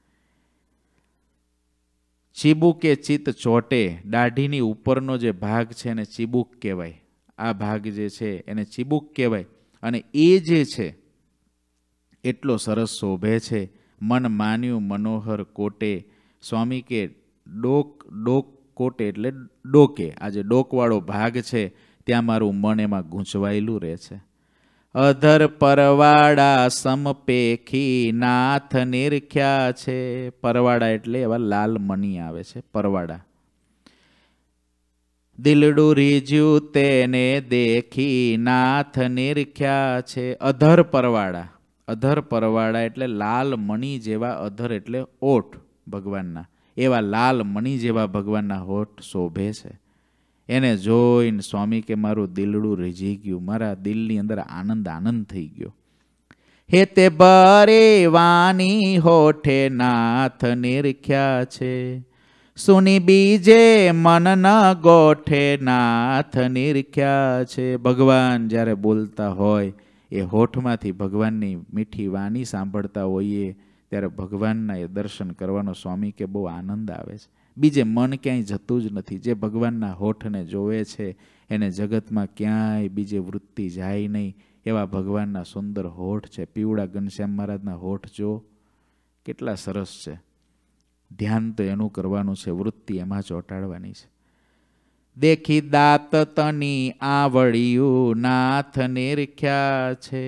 ચીબુક કે ચિત્ત ચોટે, દાઢીની ઉપરનો જે ભાગ છે એને ચીબુક કહેવાય. આ ભાગ જે છે એને ચીબુક કહેવાય. અને એ જે છે એટલો સરસ શોભે છે. મન માન્યું મનોહર કોટે. સ્વામી કે ડોક કોટે એટલે ડોકે, આ જે ડોકવાળો ભાગ છે ત્યાં મારું મન એમાં ગૂંચવાયેલું રહે છે. અધર પરવાડા સમપેખી નાથ નિરખ્યા છે. પરવાડા એટલે એવા લાલ મણી આવે છે, પરવાડા. દિલડું રીજ્યું તેને દેખી નાથ નિરખ્યા છે. અધર પરવાળા, અધર પરવાળા એટલે લાલ મણી જેવા, અધર એટલે ઓઠ ભગવાનના, એવા લાલ મણી જેવા ભગવાનના હોઠ શોભે છે. એને જોઈને સ્વામી કે મારું દિલડું રીઝી ગયું, મારા દિલની અંદર આનંદ આનંદ થઈ ગયો. હે તે ભરે વાની હોઠે નાથ નિરખ્યા છે, સુની બીજે મન ન ગોઠે નાથ નિરખ્યા છે. ભગવાન જ્યારે બોલતા હોય એ હોઠમાંથી ભગવાનની મીઠી વાણી સાંભળતા હોઈએ ત્યારે ભગવાનના એ દર્શન કરવાનો સ્વામી કે બહુ આનંદ આવે છે. બીજે મન ક્યાંય જતું જ નથી. જે ભગવાનના હોઠને જોવે છે એને જગતમાં ક્યાંય બીજે વૃત્તિ જાય નહીં. એવા ભગવાનના સુંદર હોઠ છે. પીવડા ઘનશ્યામ મહારાજના હોઠ જો કેટલા સરસ છે. ધ્યાન તો એનું કરવાનું છે, વૃત્તિ એમાં ચોંટાડવાની છે. દેખી દાત તની આવડિયું નાથ નિરખ્યા છે,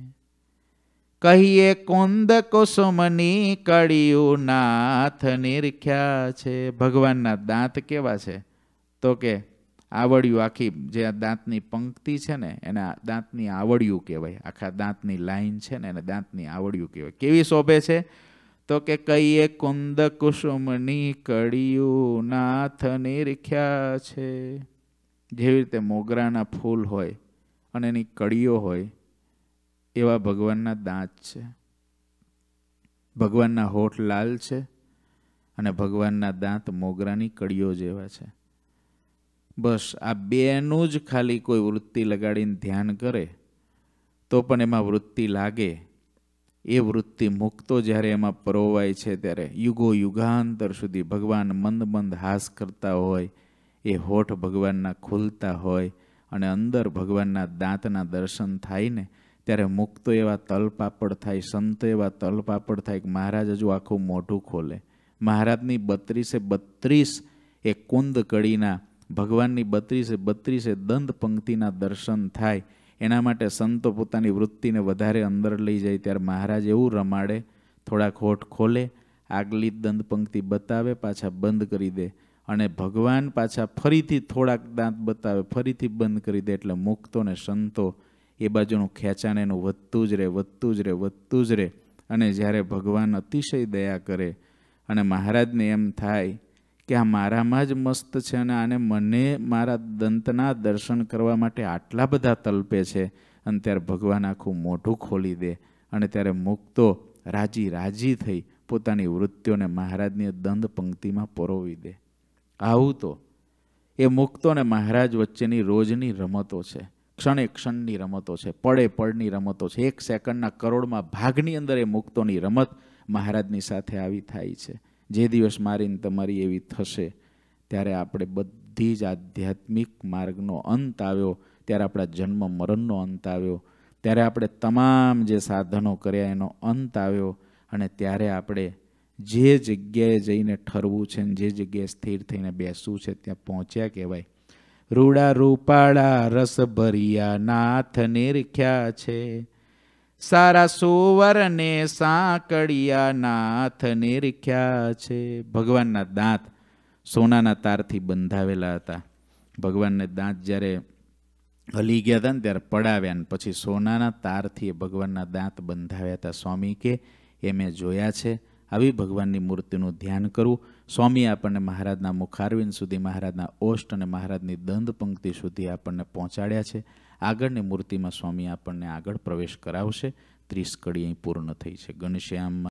કહીએ કુંદ કુસુમની કળિયું નાથ નિરખ્યા છે. ભગવાનના દાંત કેવા છે તો કે આવડિયું, આખી જે દાંતની પંક્તિ છે ને એને દાંતની આવડિયું કહેવાય. આખા દાંતની લાઈન છે ને એને દાંતની આવડિયું કહેવાય. કેવી શોભે છે તો કે કહીએ કુંદ કુસુમની કળિયું નાથ નિરખ્યા છે. જેવી રીતે મોગરાના ફૂલ હોય અને એની કળીઓ હોય એવા ભગવાનના દાંત છે. ભગવાનના હોઠ લાલ છે અને ભગવાનના દાંત મોગરાની કળીઓ જેવા છે. બસ આ બેનું જ ખાલી કોઈ વૃત્તિ લગાડીને ધ્યાન કરે તો પણ એમાં વૃત્તિ લાગે. એ વૃત્તિ મુક્તો જ્યારે એમાં પરોવાય છે ત્યારે યુગો યુગાંતર સુધી ભગવાન મંદ મંદ હાસ કરતા હોય, એ હોઠ ભગવાનના ખુલતા હોય અને અંદર ભગવાનના દાંતના દર્શન થાય ને ત્યારે મુક્તો એવા તલપાપડ થાય, સંતો એવા તલપાપડ થાય કે મહારાજ હજુ આખું મોઢું ખોલે. મહારાજની 32 એ કુંદ કળીના, ભગવાનની 32 દંત પંક્તિના દર્શન થાય. એના માટે સંતો પોતાની વૃત્તિને વધારે અંદર લઈ જાય ત્યારે મહારાજ એવું રમાડે, થોડાક હોઠ ખોલે, આગલી દંત પંક્તિ બતાવે, પાછા બંધ કરી દે અને ભગવાન પાછા ફરીથી થોડાક દાંત બતાવે, ફરીથી બંધ કરી દે. એટલે મુક્તો ને સંતો એ બાજુનું ખેંચાણ એનું વધતું જ રહે, વધતું જ રહે, વધતું જ રહે. અને જ્યારે ભગવાન અતિશય દયા કરે અને મહારાજને એમ થાય કે આ મારામાં જ મસ્ત છે અને આને મને મારા દંતના દર્શન કરવા માટે આટલા બધા તલપે છે, અને ત્યારે ભગવાન આખું મોઢું ખોલી દે અને ત્યારે મુક્તો રાજી રાજી થઈ પોતાની વૃત્તિઓને મહારાજની દંત પંક્તિમાં પરોવી દે. આવું તો એ મુક્તો ને મહારાજ વચ્ચેની રોજની રમતો છે, ક્ષણે ક્ષણની રમતો છે, પડે પડની રમતો છે. 1 સેકન્ડના કરોડમાં ભાગની અંદર એ મુક્તોની રમત મહારાજની સાથે આવી થાય છે. જે દિવસ મારીને તમારી એવી થશે ત્યારે આપણે બધી જ આધ્યાત્મિક માર્ગનો અંત આવ્યો, ત્યારે આપણા જન્મ મરણનો અંત આવ્યો, ત્યારે આપણે તમામ જે સાધનો કર્યા એનો અંત આવ્યો અને ત્યારે આપણે જે જગ્યાએ જઈને ઠરવું છે ને જે જગ્યાએ સ્થિર થઈને બેસવું છે ત્યાં પહોંચ્યા કહેવાય. રૂડા રૂપાળા રસ ભર્યા નાથ નિરખ્યા છે, સારા સુવરને સાંકળિયા નાથ નિરખ્યા છે. ભગવાનના દાંત સોનાના તારથી બંધાવેલા હતા. ભગવાનને દાંત જ્યારે હલી ગયા હતા ને ત્યારે પડાવ્યા ને પછી સોનાના તારથી ભગવાનના દાંત બંધાવ્યા હતા. સ્વામી કે એ મેં જોયા છે. આવી ભગવાનની મૂર્તિનું ધ્યાન કરવું. સ્વામી આપણને મહારાજના મુખારવિંદ સુધી, મહારાજના ઓષ્ટ અને મહારાજની દંત પંક્તિ સુધી આપણને પહોંચાડ્યા છે. આગળની મૂર્તિમાં સ્વામી આપણને આગળ પ્રવેશ કરાવશે. 30 કડી અહીં પૂર્ણ થઈ છે. ઘનશ્યામ